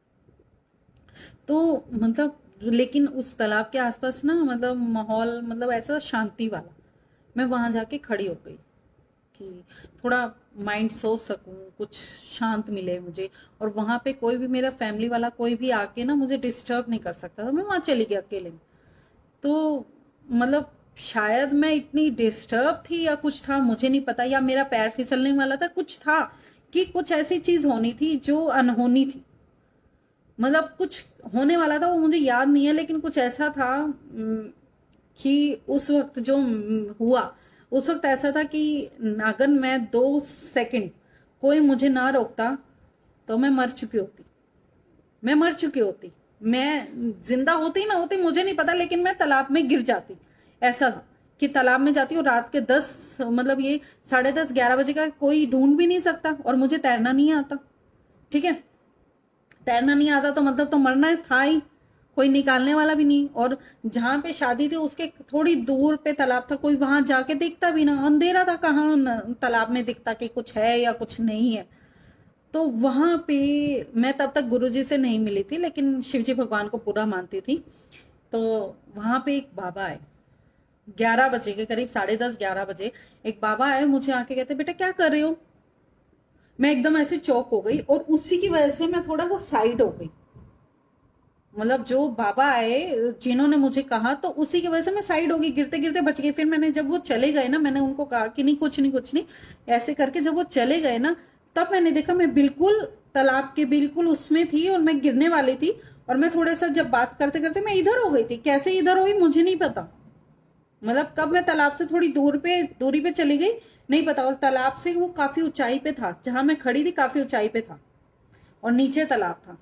तो मतलब लेकिन उस तालाब के आसपास ना मतलब माहौल मतलब ऐसा शांति वाला। मैं वहां जाके खड़ी हो गई कि थोड़ा माइंड सोच सकूं, कुछ शांत मिले मुझे, और वहां पे कोई भी मेरा फैमिली वाला कोई भी आके ना मुझे डिस्टर्ब नहीं कर सकता था। मैं वहां चली गई अकेले में। तो मतलब शायद मैं इतनी डिस्टर्ब थी या कुछ था, मुझे नहीं पता, या मेरा पैर फिसलने वाला था, कुछ था कि कुछ ऐसी चीज होनी थी जो अनहोनी थी। मतलब कुछ होने वाला था, वो मुझे याद नहीं है, लेकिन कुछ ऐसा था कि उस वक्त जो हुआ, उस वक्त ऐसा था कि अगर मैं दो सेकंड कोई मुझे ना रोकता तो मैं मर चुकी होती, मैं मर चुकी होती, मैं जिंदा होती ना होती मुझे नहीं पता, लेकिन मैं तालाब में गिर जाती। ऐसा था कि तालाब में जाती और रात के दस मतलब ये साढ़े दस ग्यारह बजे का कोई ढूंढ भी नहीं सकता, और मुझे तैरना नहीं आता। ठीक है, तैरना नहीं आता तो मतलब तो मरना था ही, कोई निकालने वाला भी नहीं। और जहां पे शादी थी उसके थोड़ी दूर पे तालाब था, कोई वहां जाके दिखता भी ना, अंधेरा था, कहाँ तालाब में दिखता कि कुछ है या कुछ नहीं है। तो वहां पे मैं तब तक गुरुजी से नहीं मिली थी, लेकिन शिवजी भगवान को पूरा मानती थी। तो वहां पे एक बाबा आए ग्यारह बजे के करीब, साढ़े दस ग्यारह बजे एक बाबा आए, मुझे आके कहते बेटा क्या कर रहे हो। मैं एकदम ऐसे चौक हो गई, और उसी की वजह से मैं थोड़ा सा साइड हो गई। मतलब जो बाबा आए जिन्होंने मुझे कहा, तो उसी की वजह से मैं साइड हो गई, गिरते गिरते बच गई। फिर मैंने जब वो चले गए ना, मैंने उनको कहा कि नहीं कुछ नहीं कुछ नहीं, ऐसे करके जब वो चले गए ना, तब मैंने देखा मैं बिल्कुल तालाब के बिल्कुल उसमें थी और मैं गिरने वाली थी। और मैं थोड़ा सा जब बात करते करते मैं इधर हो गई थी, कैसे इधर हुई मुझे नहीं पता, मतलब कब मैं तालाब से थोड़ी दूर पे दूरी पे चली गई नहीं पता। और तालाब से वो काफी ऊंचाई पे था, जहां मैं खड़ी थी काफी ऊंचाई पे था, और नीचे तालाब था।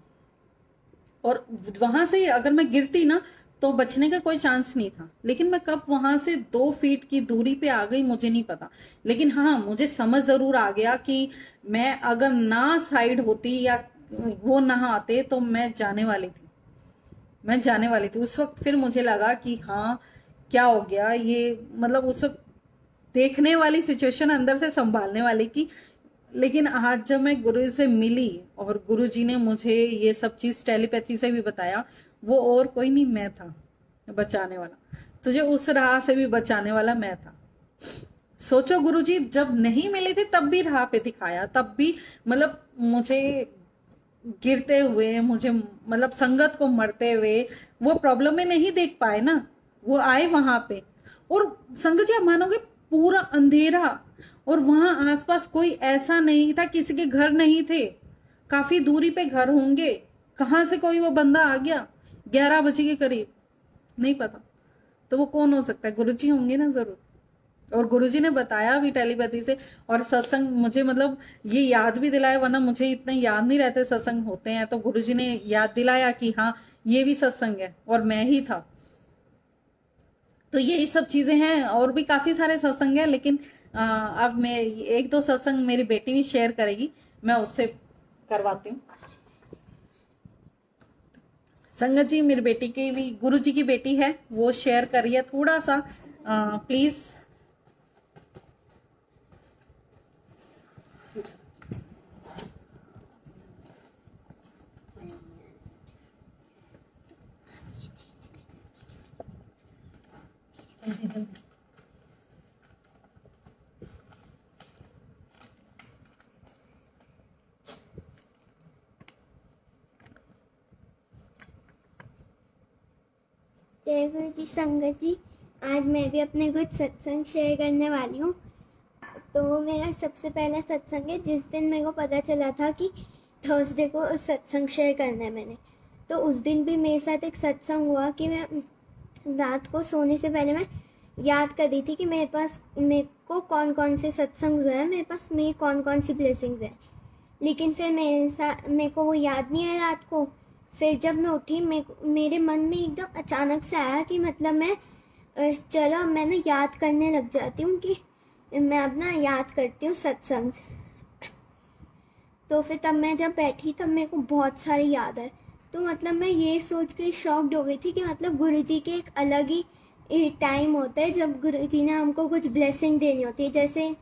और वहां से अगर मैं गिरती ना तो बचने का कोई चांस नहीं था। लेकिन मैं कब वहां से दो फीट की दूरी पे आ गई मुझे नहीं पता। लेकिन हाँ, मुझे समझ जरूर आ गया कि मैं अगर ना साइड होती या वो ना आते तो मैं जाने वाली थी, मैं जाने वाली थी उस वक्त। फिर मुझे लगा कि हाँ क्या हो गया ये, मतलब उस वक्त देखने वाली सिचुएशन अंदर से संभालने वाली की। लेकिन आज जब मैं गुरु से मिली और गुरु जी ने मुझे ये सब चीज टेलीपैथी से भी बताया, वो और कोई नहीं मैं था बचाने वाला। तुझे उस राह से भी बचाने वाला मैं था। सोचो गुरुजी, जब नहीं मिले थे तब भी राह पे दिखाया, तब भी मतलब मुझे गिरते हुए, मुझे मतलब संगत को मरते हुए वो प्रॉब्लम में नहीं देख पाए ना, वो आए वहां पे। और संगत जी आप मानोगे, पूरा अंधेरा, और वहां आसपास कोई ऐसा नहीं था, किसी के घर नहीं थे, काफी दूरी पे घर होंगे। कहाँ से कोई वो बंदा आ गया ग्यारह बजे के करीब, नहीं पता। तो वो कौन हो सकता है? गुरुजी होंगे ना जरूर। और गुरुजी ने बताया भी टेलीपैथी से। और सत्संग मुझे मतलब ये याद भी दिलाया, वरना मुझे इतने याद नहीं रहते सत्संग होते हैं, तो गुरुजी ने याद दिलाया कि हाँ ये भी सत्संग है, और मैं ही था। तो यही सब चीजें हैं, और भी काफी सारे सत्संग हैं, लेकिन आ, अब मैं एक दो सत्संग मेरी बेटी भी शेयर करेगी, मैं उससे करवाती हूँ। संगत जी मेरी बेटी की भी, गुरुजी की बेटी है, वो शेयर करिए थोड़ा सा प्लीज। जय गुरु जी। संगत जी, आज मैं भी अपने कुछ सत्संग शेयर करने वाली हूँ। तो मेरा सबसे पहला सत्संग है जिस दिन मेरे को पता चला था कि थर्सडे को सत्संग शेयर करना है मैंने। तो उस दिन भी मेरे साथ एक सत्संग हुआ कि मैं रात को सोने से पहले मैं याद कर रही थी कि मेरे पास मेरे को कौन कौन से सत्संग जो है, मेरे पास मेरी कौन कौन सी ब्लेसिंग्स हैं। लेकिन फिर मेरे साथ मेरे को वो याद नहीं आया रात को। फिर जब मैं उठी, मे, मेरे मन में एकदम अचानक से आया कि मतलब मैं चलो मैं ना याद करने लग जाती हूँ कि मैं अब ना याद करती हूँ सत्संग। तो फिर तब मैं जब बैठी तब मेरे को बहुत सारी याद है। तो मतलब मैं ये सोच के शॉक्ड हो गई थी कि मतलब गुरुजी के एक अलग ही टाइम होता है जब गुरुजी ने हमको कुछ ब्लेसिंग देनी होती है। जैसे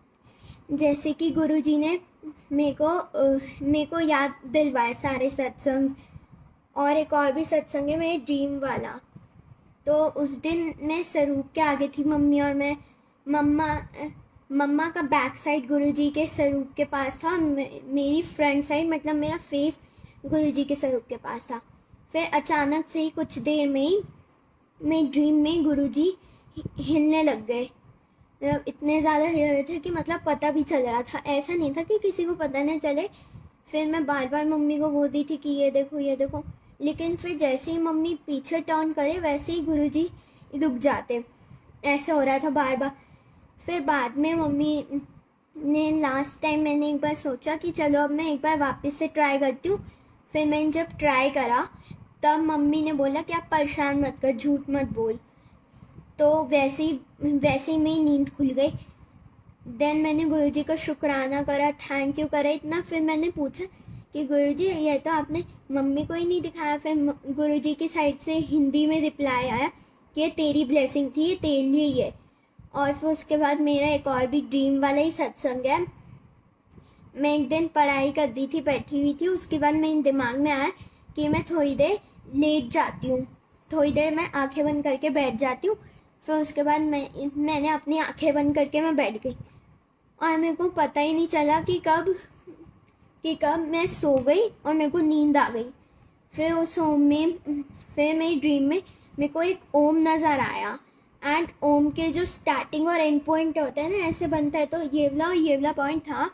जैसे कि गुरुजी ने मेरे को मेरे को याद दिलवाए सारे सत्संग। और एक और भी सत्संग है मेरे ड्रीम वाला। तो उस दिन मैं स्वरूप के आगे थी, मम्मी और मैं। मम्मा मम्मा का बैक साइड गुरुजी के स्वरूप के पास था, मेरी फ्रंट साइड मतलब मेरा फेस गुरुजी के स्वरूप के पास था। फिर अचानक से ही कुछ देर में ही मेरे ड्रीम में गुरुजी हिलने लग गए। मतलब इतने ज़्यादा हिल रहे थे कि मतलब पता भी चल रहा था, ऐसा नहीं था कि किसी को पता नहीं चले। फिर मैं बार बार मम्मी को बोलती थी कि ये देखो ये देखो, लेकिन फिर जैसे ही मम्मी पीछे टर्न करे वैसे ही गुरुजी रुक जाते। ऐसे हो रहा था बार बार। फिर बाद में मम्मी ने लास्ट टाइम मैंने एक बार सोचा कि चलो अब मैं एक बार वापस से ट्राई करती हूँ। फिर मैंने जब ट्राई करा तब मम्मी ने बोला कि आप परेशान मत कर, झूठ मत बोल। तो वैसे ही वैसे ही मेरी नींद खुल गई। देन मैंने गुरुजी का शुक्राना करा, थैंक यू करा इतना। फिर मैंने पूछा कि गुरुजी ये तो आपने मम्मी को ही नहीं दिखाया। फिर गुरुजी की साइड से हिंदी में रिप्लाई आया कि ये तेरी ब्लेसिंग थी, ये तेरे लिए ही है। और फिर उसके बाद मेरा एक और भी ड्रीम वाला ही सत्संग है। मैं एक दिन पढ़ाई कर रही थी, बैठी हुई थी। उसके बाद मेरे दिमाग में आया कि मैं थोड़ी देर लेट जाती हूँ, थोड़ी देर मैं आंखें बंद करके बैठ जाती हूँ। फिर उसके बाद मैं मैंने अपनी आंखें बंद करके मैं बैठ गई, और मेरे को पता ही नहीं चला कि कब कि कब मैं सो गई और मेरे को नींद आ गई। फिर उस ओम में फिर मेरी ड्रीम में मेरे को एक ओम नज़र आया। एंड ओम के जो स्टार्टिंग और एंड पॉइंट होता है ना, ऐसे बनता है। तो ये वाला और ये वाला पॉइंट था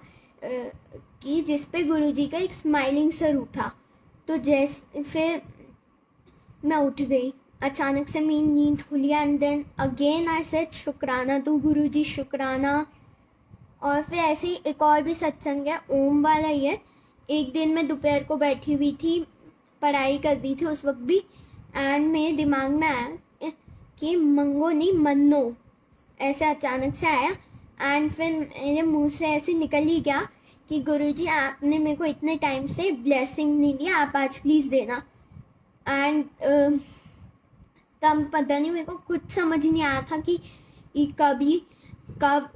कि जिस पे गुरुजी का एक स्माइलिंग स्वरूप था। तो जैसे फिर मैं उठ गई, अचानक से मेरी नींद खुली। And then again I said शुक्राना टू गुरुजी, शुक्राना। और फिर ऐसे ही एक और भी सत्संग है, ओम वाला ही है। एक दिन मैं दोपहर को बैठी हुई थी, पढ़ाई कर रही थी उस वक्त भी। एंड मेरे दिमाग में आया कि मंगो नहीं मन्नो, ऐसे अचानक से आया। एंड फिर मेरे मुंह से ऐसे निकल ही गया कि गुरुजी आपने मेरे को इतने टाइम से ब्लेसिंग नहीं दिया, आप आज प्लीज़ देना। एंड uh, तब पता नहीं मेरे को कुछ समझ नहीं आया था कि कभी कब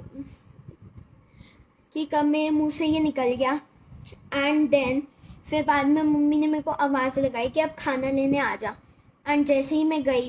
कि कब मेरे मुंह से ये निकल गया। एंड देन फिर बाद में मम्मी ने मेरे को आवाज़ लगाई कि अब खाना लेने आ जा। एंड जैसे ही मैं गई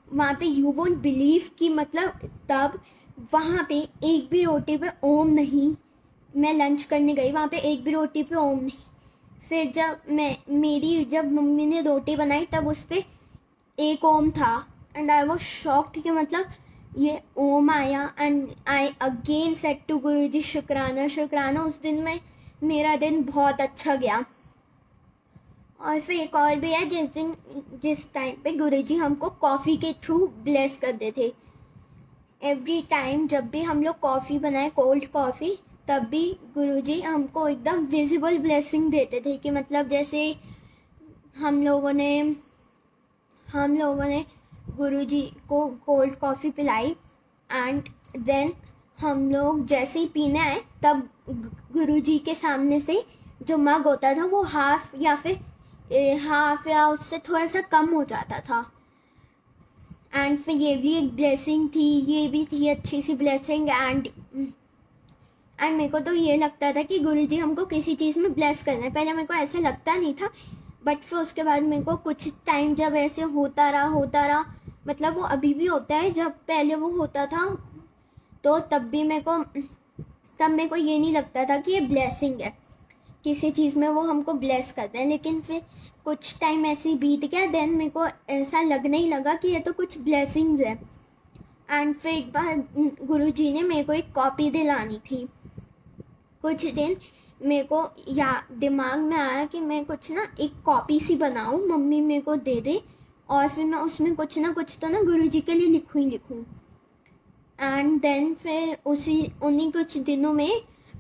वहाँ पे यू वोंट बिलीव कि मतलब तब वहाँ पे एक भी रोटी पे ओम नहीं। मैं लंच करने गई, वहाँ पे एक भी रोटी पे ओम नहीं। फिर जब मैं मेरी जब मम्मी ने रोटी बनाई तब उस पर एक ओम था एंड आई वॉज शॉक्ड कि मतलब ये ओम आया। And I again said to Guruji शुक्राना शुक्राना। उस दिन में मेरा दिन बहुत अच्छा गया। और फिर एक और भी है जिस दिन जिस टाइम पे गुरुजी हमको कॉफ़ी के थ्रू ब्लेस करते थे। एवरी टाइम जब भी हम लोग कॉफ़ी बनाए कोल्ड कॉफ़ी, तब भी गुरुजी हमको एकदम विजिबल ब्लेसिंग देते थे कि मतलब जैसे हम लोगों ने हम लोगों ने गुरुजी को कोल्ड कॉफ़ी पिलाई एंड देन हम लोग जैसे ही पीने आए तब गुरुजी के सामने से जो मग होता था वो हाफ या फिर हाफ या उससे थोड़ा सा कम हो जाता था। एंड फिर ये भी एक ब्लेसिंग थी, ये भी थी अच्छी सी ब्लेसिंग। एंड एंड मेरे को तो ये लगता था कि गुरुजी हमको किसी चीज़ में ब्लेस करना है। पहले मेरे को ऐसा लगता नहीं था, बट फिर उसके बाद मेरे को कुछ टाइम जब ऐसे होता रहा होता रहा मतलब वो अभी भी होता है, जब पहले वो होता था तो तब भी मेरे को तब मेरे को ये नहीं लगता था कि ये ब्लेसिंग है, किसी चीज़ में वो हमको ब्लेस करते हैं। लेकिन फिर कुछ टाइम ऐसे ही बीत गया, देन मेरे को ऐसा लगने ही लगा कि ये तो कुछ ब्लेसिंग्स है। एंड फिर एक बार गुरुजी ने मेरे को एक कॉपी दिलानी थी। कुछ दिन मेरे को या दिमाग में आया कि मैं कुछ ना एक कॉपी सी बनाऊँ, मम्मी मेरे को दे दे और फिर मैं उसमें कुछ ना कुछ तो ना गुरुजी के लिए लिखूँ ही लिखूँ। एंड देन फिर उसी उन्हीं कुछ दिनों में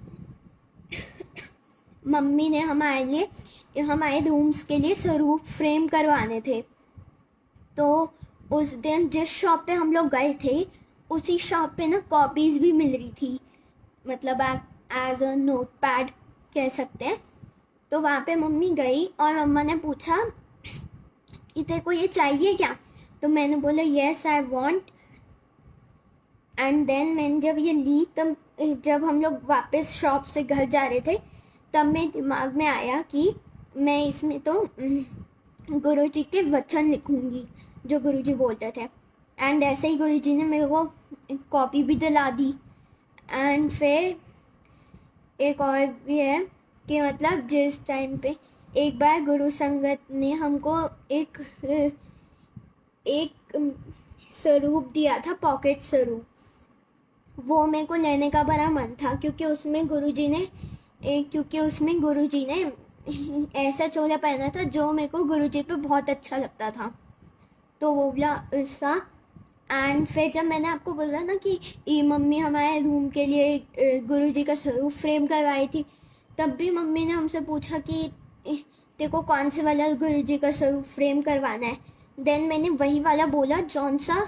मम्मी ने हमारे लिए हमारे रूम्स के लिए स्वरूप फ्रेम करवाने थे। तो उस दिन जिस शॉप पे हम लोग गए थे उसी शॉप पे ना कॉपीज़ भी मिल रही थी, मतलब एज अ नोट पैड कह सकते हैं। तो वहाँ पे मम्मी गई और मम्मा ने पूछा कि तेरे को ये चाहिए क्या, तो मैंने बोला yes I want. And then मैंने जब ये ली तब जब हम लोग वापस शॉप से घर जा रहे थे तब मेरे दिमाग में आया कि मैं इसमें तो गुरुजी के वचन लिखूंगी जो गुरुजी बोलते थे। एंड ऐसे ही गुरुजी ने मेरे को कॉपी भी दिला दी। एंड फिर एक और भी है कि मतलब जिस टाइम पे एक बार गुरु संगत ने हमको एक एक स्वरूप दिया था, पॉकेट स्वरूप। वो मेरे को लेने का बड़ा मन था क्योंकि उसमें गुरुजी ने क्योंकि उसमें गुरुजी ने ऐसा चोला पहना था जो मेरे को गुरुजी पे बहुत अच्छा लगता था, तो वो वाला उसका। एंड फिर जब मैंने आपको बोला ना कि ये मम्मी हमारे रूम के लिए गुरुजी का स्वरूप फ्रेम करवाई थी, तब भी मम्मी ने हमसे पूछा कि तेरे को कौन से वाला गुरुजी का स्वरूप फ्रेम करवाना है। देन मैंने वही वाला बोला जौन सा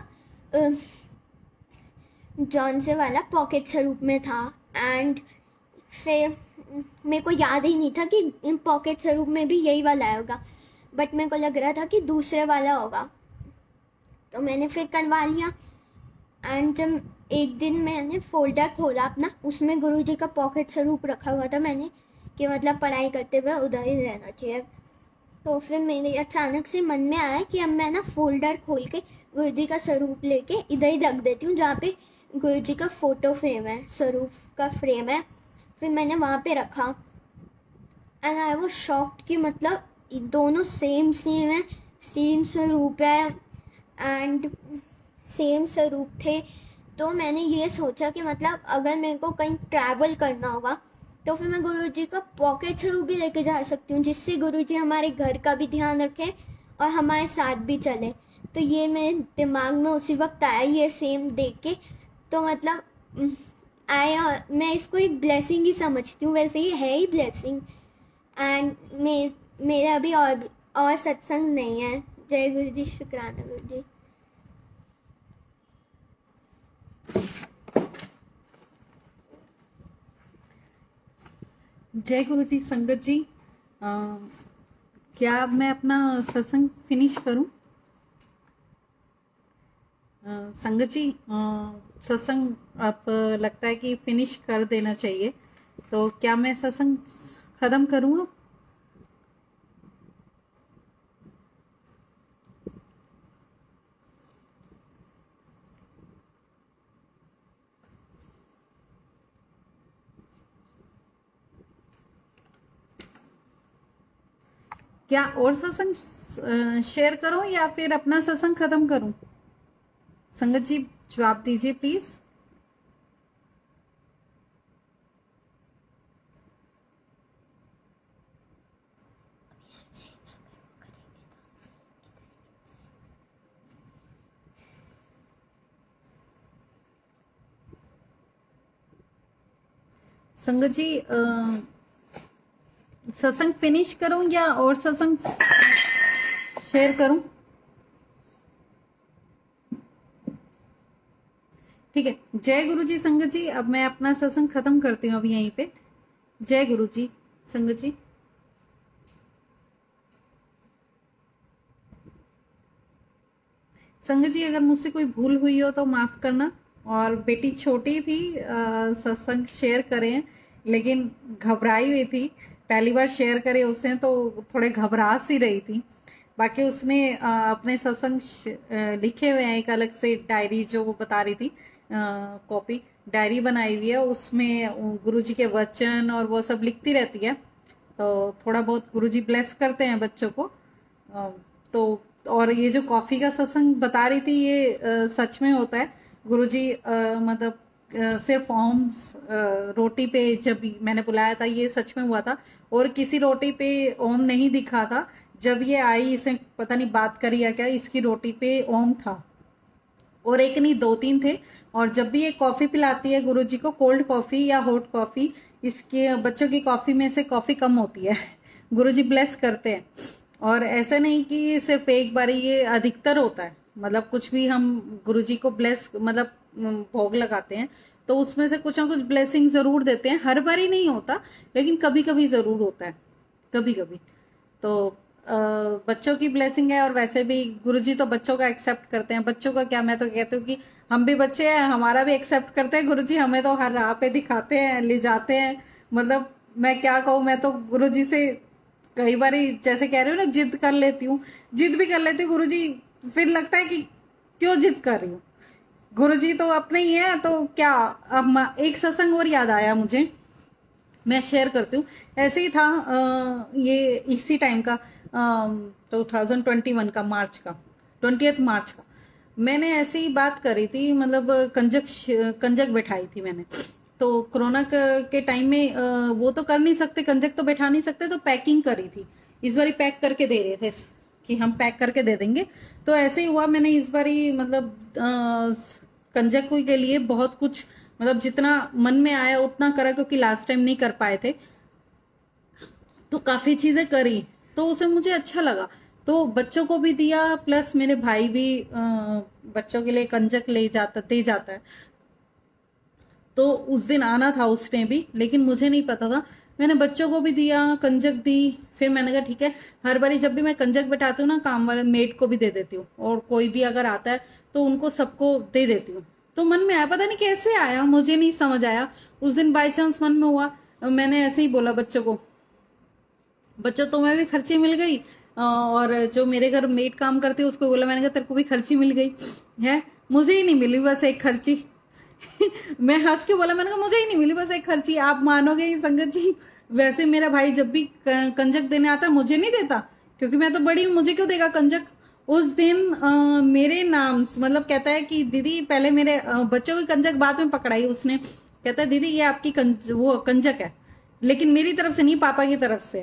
जौन से वाला पॉकेट स्वरूप में था। एंड फिर मेरे को याद ही नहीं था कि पॉकेट स्वरूप में भी यही वाला आएगा, बट मेरे को लग रहा था कि दूसरे वाला होगा, तो मैंने फिर करवा लिया। एंड जब एक दिन मैंने फोल्डर खोला अपना, उसमें गुरुजी का पॉकेट स्वरूप रखा हुआ था मैंने कि मतलब पढ़ाई करते हुए उधर ही रहना चाहिए। तो फिर मेरे अचानक से मन में आया कि अब मैं ना फोल्डर खोल के गुरुजी का स्वरूप लेके इधर ही रख देती हूँ जहाँ पे गुरुजी का फ़ोटो फ्रेम है, स्वरूप का फ्रेम है। फिर मैंने वहाँ पे रखा एंड आई वाज शॉक्ड कि मतलब दोनों सेम सेम है, सेम स्वरूप है एंड सेम स्वरूप थे। तो मैंने ये सोचा कि मतलब अगर मेरे को कहीं ट्रैवल करना होगा तो फिर मैं गुरुजी का पॉकेट स्वरूप भी लेके जा सकती हूँ, जिससे गुरुजी हमारे घर का भी ध्यान रखें और हमारे साथ भी चले। तो ये मेरे दिमाग में उसी वक्त आया ये सेम देख के, तो मतलब आया, मैं इसको एक ब्लेसिंग ही समझती हूँ, वैसे ये है ही ब्लेसिंग। एंड मे मेरा अभी और और सत्संग नहीं है। जय गुरु जी, शुक्राना गुरु जी। जय गुरु जी। संगत जी, आ, क्या मैं अपना सत्संग फिनिश करूं? आ, संगत जी, सत्संग आप लगता है कि फिनिश कर देना चाहिए, तो क्या मैं सत्संग खत्म करूं? क्या और सत्संग शेयर करूं या फिर अपना सत्संग खत्म करूं? संगत जी जवाब दीजिए प्लीज। संगत जी सत्संग फिनिश करूं या और सत्संग शेयर करूं? ठीक है, जय गुरु जी संगत जी। अब मैं अपना सत्संग खत्म करती हूँ अभी यहीं पे। जय गुरु जी संगत जी। संगत जी अगर मुझसे कोई भूल हुई हो तो माफ करना। और बेटी छोटी थी, सत्संग शेयर करें लेकिन घबराई हुई थी, पहली बार शेयर करे उसने तो थोड़े घबरा सी रही थी। बाकी उसने आ, अपने सत्संग लिखे हुए हैं, एक अलग से डायरी जो वो बता रही थी, कॉपी डायरी बनाई हुई है, उसमें गुरुजी के वचन और वो सब लिखती रहती है। तो थोड़ा बहुत गुरुजी ब्लेस करते हैं बच्चों को। आ, तो और ये जो कॉफी का सत्संग बता रही थी ये आ, सच में होता है। गुरुजी आ, मतलब आ, सिर्फ ओम रोटी पे जब मैंने बुलाया था ये सच में हुआ था, और किसी रोटी पे ओम नहीं दिखा था। जब ये आई इसे पता नहीं बात करी या क्या, इसकी रोटी पे ओम था, और एक नहीं दो तीन थे। और जब भी ये कॉफी पिलाती है गुरुजी को, कोल्ड कॉफी या हॉट कॉफी, इसके बच्चों की कॉफी में से कॉफी कम होती है। गुरुजी ब्लेस करते हैं। और ऐसा नहीं कि सिर्फ एक बार, ये अधिकतर होता है। मतलब कुछ भी हम गुरुजी को ब्लेस मतलब भोग लगाते हैं तो उसमें से कुछ ना कुछ ब्लेसिंग जरूर देते हैं। हर बार ही नहीं होता लेकिन कभी कभी जरूर होता है, कभी कभी। तो Uh, बच्चों की ब्लेसिंग है, और वैसे भी गुरुजी तो बच्चों का एक्सेप्ट करते हैं। बच्चों का क्या, मैं तो कहती हूँ कि हम भी बच्चे हैं, हमारा भी एक्सेप्ट करते हैं गुरुजी। हमें तो हर राह पे दिखाते हैं, ले जाते हैं। मतलब मैं क्या कहूँ, मैं तो गुरुजी से कई बार जैसे कह रही हूँ ना, जिद कर लेती हूँ, जिद भी कर लेती हूँ गुरुजी, फिर लगता है कि क्यों जिद कर रही हूँ। गुरुजी तो अपने ही है तो क्या। अब एक सत्संग और याद आया मुझे, मैं शेयर करती हूँ। ऐसे ही था आ, ये इसी टाइम का टू थाउजेंड ट्वेंटी वन का मार्च का ट्वेंटियथ मार्च का मैंने ऐसी ही बात करी थी। मतलब कंजक कंजक बैठाई थी मैंने। तो कोरोना के टाइम में आ, वो तो कर नहीं सकते, कंजक तो बैठा नहीं सकते, तो पैकिंग करी थी। इस बार पैक करके दे रहे थे कि हम पैक करके दे देंगे। तो ऐसे ही हुआ, मैंने इस बार मतलब कंजक के लिए बहुत कुछ, मतलब जितना मन में आया उतना करा, क्योंकि लास्ट टाइम नहीं कर पाए थे तो काफी चीजें करी। तो उसे मुझे अच्छा लगा, तो बच्चों को भी दिया, प्लस मेरे भाई भी आ, बच्चों के लिए कंजक ले जाता दे जाता है। तो उस दिन आना था उसने भी, लेकिन मुझे नहीं पता था। मैंने बच्चों को भी दिया, कंजक दी। फिर मैंने कहा ठीक है, हर बारी जब भी मैं कंजक बैठाती हूँ ना, काम वाले मेड को भी दे देती हूँ, और कोई भी अगर आता है तो उनको सबको दे देती हूँ। तो मन में आया, पता नहीं कैसे आया, मुझे नहीं समझ आया। उस दिन बाई चांस मन में हुआ, मैंने ऐसे ही बोला बच्चों को, बच्चों तुम्हें भी खर्ची मिल गई, और जो मेरे घर मेड काम करती है उसको बोला, मैंने कहा तेरे को भी खर्ची मिल गई है, मुझे ही नहीं मिली बस एक खर्ची। मैं हंस के बोला, मैंने कहा मुझे ही नहीं मिली बस एक खर्ची। आप मानोगे ही संगत जी, वैसे मेरा भाई जब भी कंजक देने आता है मुझे नहीं देता, क्योंकि मैं तो बड़ी हूँ, मुझे क्यों देगा कंजक। उस दिन आ, मेरे नाम मतलब कहता है कि दीदी, पहले मेरे आ, बच्चों की कंजक बाद में पकड़ाई उसने। कहता है दीदी ये आपकी कंज, वो कंजक है, लेकिन मेरी तरफ से नहीं, पापा की तरफ से।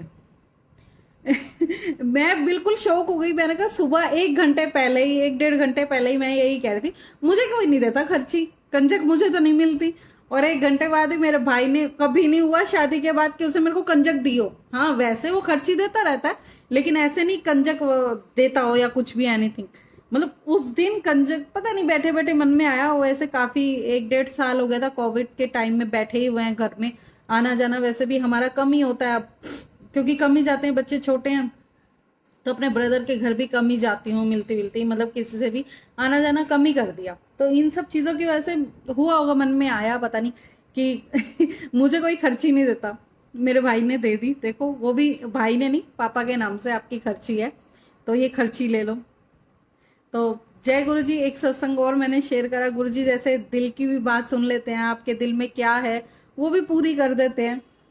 मैं बिल्कुल शौक हो गई। मैंने कहा सुबह एक घंटे पहले ही, एक डेढ़ घंटे पहले ही मैं यही कह रही थी, मुझे कोई नहीं देता खर्ची, कंजक मुझे तो नहीं मिलती। और एक घंटे बाद ही मेरे भाई ने, कभी नहीं हुआ शादी के बाद कि उसे मेरे को कंजक दी हो। हाँ वैसे वो खर्ची देता रहता है, लेकिन ऐसे नहीं कंजक देता हो या कुछ भी एनीथिंग। मतलब उस दिन कंजक पता नहीं बैठे बैठे मन में आया। वैसे काफी एक डेढ़ साल हो गया था, कोविड के टाइम में बैठे ही हुए हैं घर में, आना जाना वैसे भी हमारा कम ही होता है अब, क्योंकि कम ही जाते हैं, बच्चे छोटे हैं। तो अपने ब्रदर के घर भी कम ही जाती हूँ, मिलती मिलती, मतलब किसी से भी आना जाना कम ही कर दिया। तो इन सब चीजों की वजह से हुआ होगा, मन में आया पता नहीं कि मुझे कोई खर्ची नहीं देता, मेरे भाई ने दे दी। देखो वो भी भाई ने नहीं, पापा के नाम से आपकी खर्ची है, तो ये खर्ची ले लो। तो जय गुरु जी। एक सत्संग और मैंने शेयर करा, गुरु जी जैसे दिल की भी बात सुन लेते हैं, आपके दिल में क्या है वो भी पूरी कर देते हैं।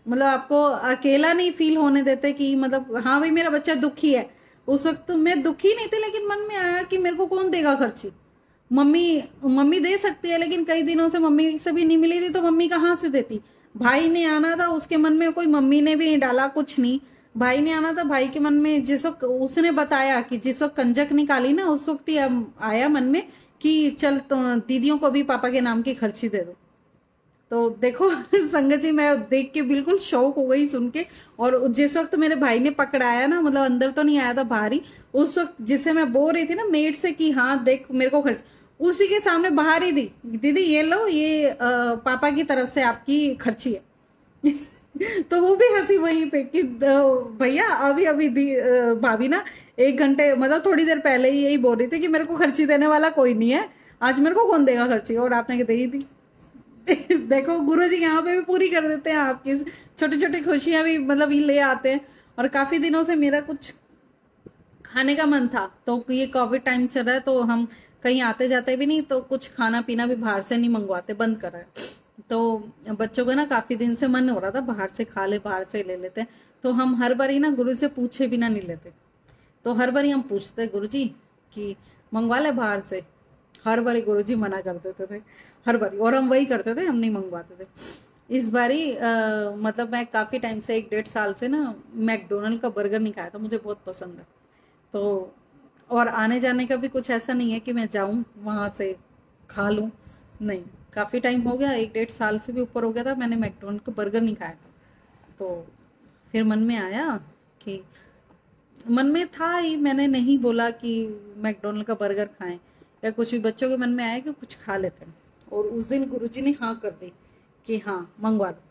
मतलब आपको अकेला नहीं फील होने देते कि मतलब हाँ भाई मेरा बच्चा दुखी है। उस वक्त मैं दुखी नहीं थी, लेकिन मन में आया कि मेरे को कौन देगा खर्ची, मम्मी मम्मी दे सकती है, लेकिन कई दिनों से मम्मी से भी नहीं मिली थी तो मम्मी कहाँ से देती। भाई ने आना था, उसके मन में कोई मम्मी ने भी नहीं डाला कुछ नहीं, भाई ने आना था। भाई के मन में जिस वक्त उसने बताया कि जिस वक्त कंजक निकाली ना, उस वक्त ही आया मन में कि चल तो दीदियों को भी पापा के नाम की खर्ची दे दो। तो देखो संगत जी, मैं देख के बिल्कुल शौक हो गई सुन के। और जिस वक्त मेरे भाई ने पकड़ाया ना, मतलब अंदर तो नहीं आया था बाहर ही, उस वक्त जिसे मैं बोल रही थी ना मेड से कि हाँ देख मेरे को खर्च, उसी के सामने बाहर ही दी, दीदी ये लो, ये आ, पापा की तरफ से आपकी खर्ची है। तो वो भी हंसी वहीं पे कि भैया अभी अभी दी भाभी ना एक घंटे मतलब थोड़ी देर पहले ही यही बोल रही थी कि मेरे को खर्ची देने वाला कोई नहीं है, आज मेरे को कौन देगा खर्ची, और आपने दे ही दी। देखो गुरुजी यहाँ पे भी पूरी कर देते हैं आपकी छोटी छोटी खुशियां भी, मतलब ये ले आते हैं। और काफी दिनों से मेरा कुछ खाने का मन था, तो ये कोविड टाइम चल रहा है तो हम कहीं आते जाते भी नहीं, तो कुछ खाना पीना भी बाहर से नहीं मंगवाते, बंद कर रहा है। तो बच्चों का ना काफी दिन से मन हो रहा था बाहर से खा ले, बाहर से ले लेते हैं। तो हम हर बार ही ना गुरु से पूछे बिना नहीं लेते, तो हर बार ही हम पूछते गुरुजी कि मंगवा ले बाहर से। हर बार गुरुजी मना कर देते थे, हर बार, और हम वही करते थे, हम नहीं मंगवाते थे। इस बारी मतलब मैं काफी टाइम से एक डेढ़ साल से ना मैकडोनल्ड का बर्गर नहीं खाया था, मुझे बहुत पसंद है। तो और आने जाने का भी कुछ ऐसा नहीं है कि मैं जाऊं वहां से खा लूं, नहीं, काफी टाइम हो गया, एक डेढ़ साल से भी ऊपर हो गया था मैंने मैकडोनल्ड का बर्गर नहीं खाया था। तो फिर मन में आया कि मन में था ही, मैंने नहीं बोला कि मैकडोनल्ड का बर्गर खाएं या कुछ भी, बच्चों के मन में आया कि कुछ खा लेते हैं। और उस दिन गुरुजी ने हाँ कर दी कि हाँ मंगवा दो।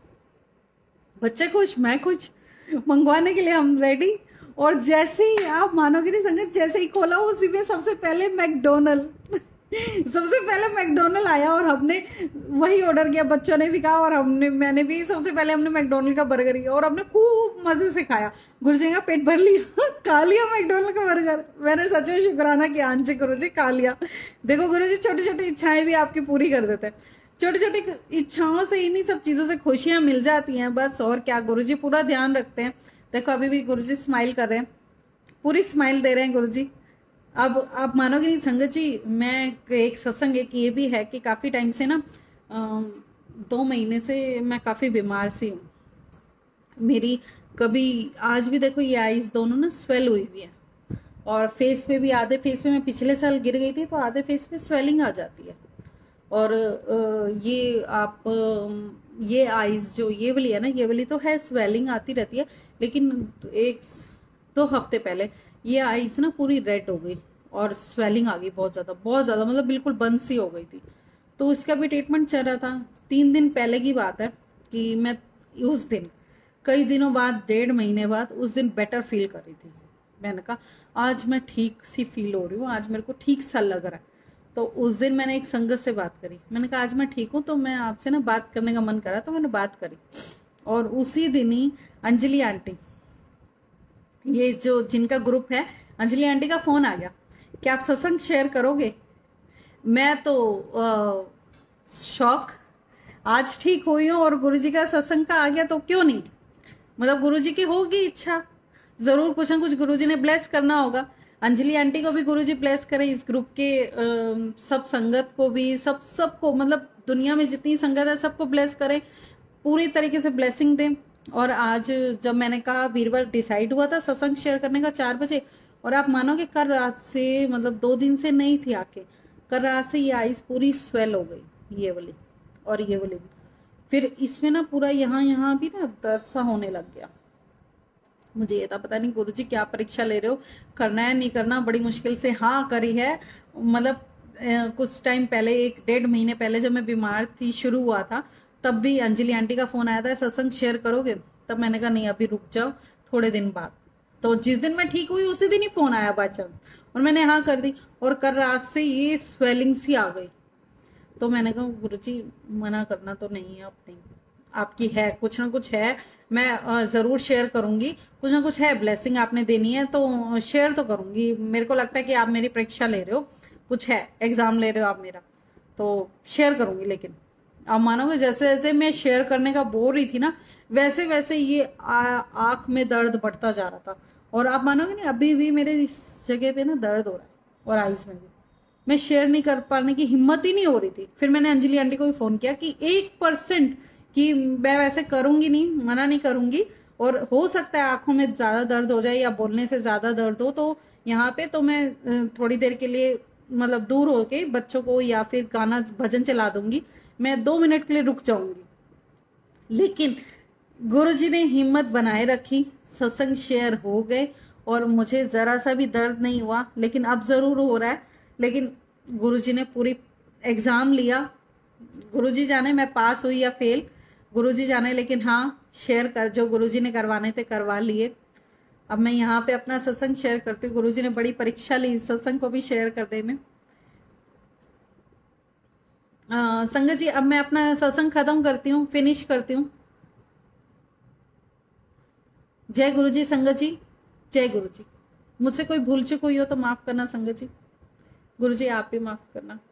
बच्चे खुश, मैं खुश, मंगवाने के लिए हम रेडी। और जैसे ही आप मानोगे नहीं संगत, जैसे ही खोला उसी में सबसे पहले मैकडोनल्ड सबसे पहले मैकडोनल्ड आया और हमने वही ऑर्डर किया, बच्चों ने भी कहा और हमने मैंने भी सबसे पहले हमने मैकडोनल्ड का बर्गर किया और हमने खूब मजे से खाया। गुरुजी का पेट भर लिया, खा लिया मैकडोनल्ड का बर्गर। मैंने सच में शुक्राना किया, हाँ जी गुरुजी खा लिया। देखो गुरुजी छोटी छोटी इच्छाएं भी आपकी पूरी कर देते हैं, छोटी छोटी इच्छाओं से इन्हीं सब चीजों से खुशियां मिल जाती हैं बस, और क्या। गुरुजी पूरा ध्यान रखते हैं। देखो अभी भी गुरुजी स्माइल कर रहे हैं, पूरी स्माइल दे रहे हैं गुरुजी। अब आप मानोगे नहीं संगत जी, मैं एक सत्संग एक ये भी है कि काफी टाइम से ना दो महीने से मैं काफी बीमार सी हूँ। मेरी कभी आज भी देखो ये आईज दोनों ना स्वेल हुई हुई है, और फेस पे भी, आधे फेस पे मैं पिछले साल गिर गई थी तो आधे फेस पे स्वेलिंग आ जाती है। और ये आप ये आईज जो ये वाली है ना, ये वाली तो है स्वेलिंग आती रहती है, लेकिन एक दो हफ्ते पहले ये आईज ना पूरी रेड हो गई और स्वेलिंग आ गई बहुत ज्यादा, बहुत ज्यादा, मतलब बिल्कुल बंद सी हो गई थी। तो इसका भी ट्रीटमेंट चल रहा था। तीन दिन पहले की बात है कि मैं उस दिन कई दिनों बाद, डेढ़ महीने बाद, उस दिन बेटर फील कर रही थी। मैंने कहा आज मैं ठीक सी फील हो रही हूँ, आज मेरे को ठीक सा लग रहा है। तो उस दिन मैंने एक संगत से बात करी, मैंने कहा आज मैं ठीक हूँ, तो मैं आपसे ना बात करने का मन करा, तो मैंने बात करी। और उसी दिन ही अंजलि आंटी, ये जो जिनका ग्रुप है, अंजलि आंटी का फोन आ गया कि आप सत्संग शेयर करोगे। मैं तो शौक, आज ठीक हुई हूँ और गुरुजी का सत्संग का आ गया तो क्यों नहीं, मतलब गुरुजी की होगी इच्छा, जरूर कुछ ना कुछ गुरुजी ने ब्लेस करना होगा। अंजलि आंटी को भी गुरुजी ब्लेस करे, इस ग्रुप के आ, सब संगत को भी, सब सबको, मतलब दुनिया में जितनी संगत है सबको ब्लेस करे, पूरी तरीके से ब्लेसिंग दें। और आज जब मैंने कहा, वीरवार डिसाइड हुआ था सत्संग शेयर करने का चार बजे, और आप मानोगे कल रात से, मतलब दो दिन से नहीं थी आके, कल रात से ये आईज पूरी स्वेल हो गई, ये वाली और ये वाली भी। फिर इसमें ना पूरा यहाँ यहाँ भी ना दर्द सा होने लग गया। मुझे ये था पता नहीं गुरुजी क्या परीक्षा ले रहे हो, करना है नहीं करना। बड़ी मुश्किल से हाँ करी है, मतलब कुछ टाइम पहले, एक डेढ़ महीने पहले जब मैं बीमार थी, शुरू हुआ था, तब भी अंजलि आंटी का फोन आया था सत्संग शेयर करोगे, तब मैंने कहा नहीं अभी रुक जाओ थोड़े दिन बाद। तो जिस दिन मैं ठीक हुई उसी दिन ही फोन आया बाय चांस, और मैंने हाँ कर दी। और कल रात से ये स्वेलिंग सी आ गई, तो मैंने कहा गुरुजी मना करना तो नहीं है, अब नहीं, आपकी है, कुछ ना कुछ है, मैं जरूर शेयर करूंगी, कुछ ना कुछ है, ब्लेसिंग आपने देनी है तो शेयर तो करूंगी। मेरे को लगता है कि आप मेरी परीक्षा ले रहे हो, कुछ है, एग्जाम ले रहे हो आप मेरा, तो शेयर करूंगी। लेकिन आप मानोगे जैसे जैसे मैं शेयर करने का बोल रही थी ना, वैसे वैसे ये आंख में दर्द बढ़ता जा रहा था। और आप मानोगे नहीं, अभी भी मेरे इस जगह पे ना दर्द हो रहा है और आइज में भी। मैं शेयर नहीं कर पाने की हिम्मत ही नहीं हो रही थी। फिर मैंने अंजलि आंटी को भी फोन किया कि एक परसेंट कि मैं वैसे करूंगी नहीं, मना नहीं करूंगी, और हो सकता है आंखों में ज्यादा दर्द हो जाए या बोलने से ज्यादा दर्द हो, तो यहाँ पे तो मैं थोड़ी देर के लिए मतलब दूर होके बच्चों को या फिर गाना भजन चला दूंगी, मैं दो मिनट के लिए रुक जाऊंगी। लेकिन गुरुजी ने हिम्मत बनाए रखी, सत्संग शेयर हो गए और मुझे जरा सा भी दर्द नहीं हुआ। लेकिन अब जरूर हो रहा है, लेकिन गुरुजी ने पूरी एग्जाम लिया। गुरुजी जाने मैं पास हुई या फेल, गुरुजी जाने, लेकिन हाँ शेयर कर जो गुरुजी ने करवाने थे करवा लिए। अब मैं यहाँ पे अपना सत्संग शेयर करती हूँ। गुरुजी ने बड़ी परीक्षा ली सत्संग को भी शेयर करने में। आ, संगत जी अब मैं अपना सत्संग खत्म करती हूँ, फिनिश करती हूँ। जय गुरुजी संगत जी, जय गुरुजी। मुझसे कोई भूल चूक हुई हो तो माफ करना संगत जी, गुरुजी आप भी माफ करना।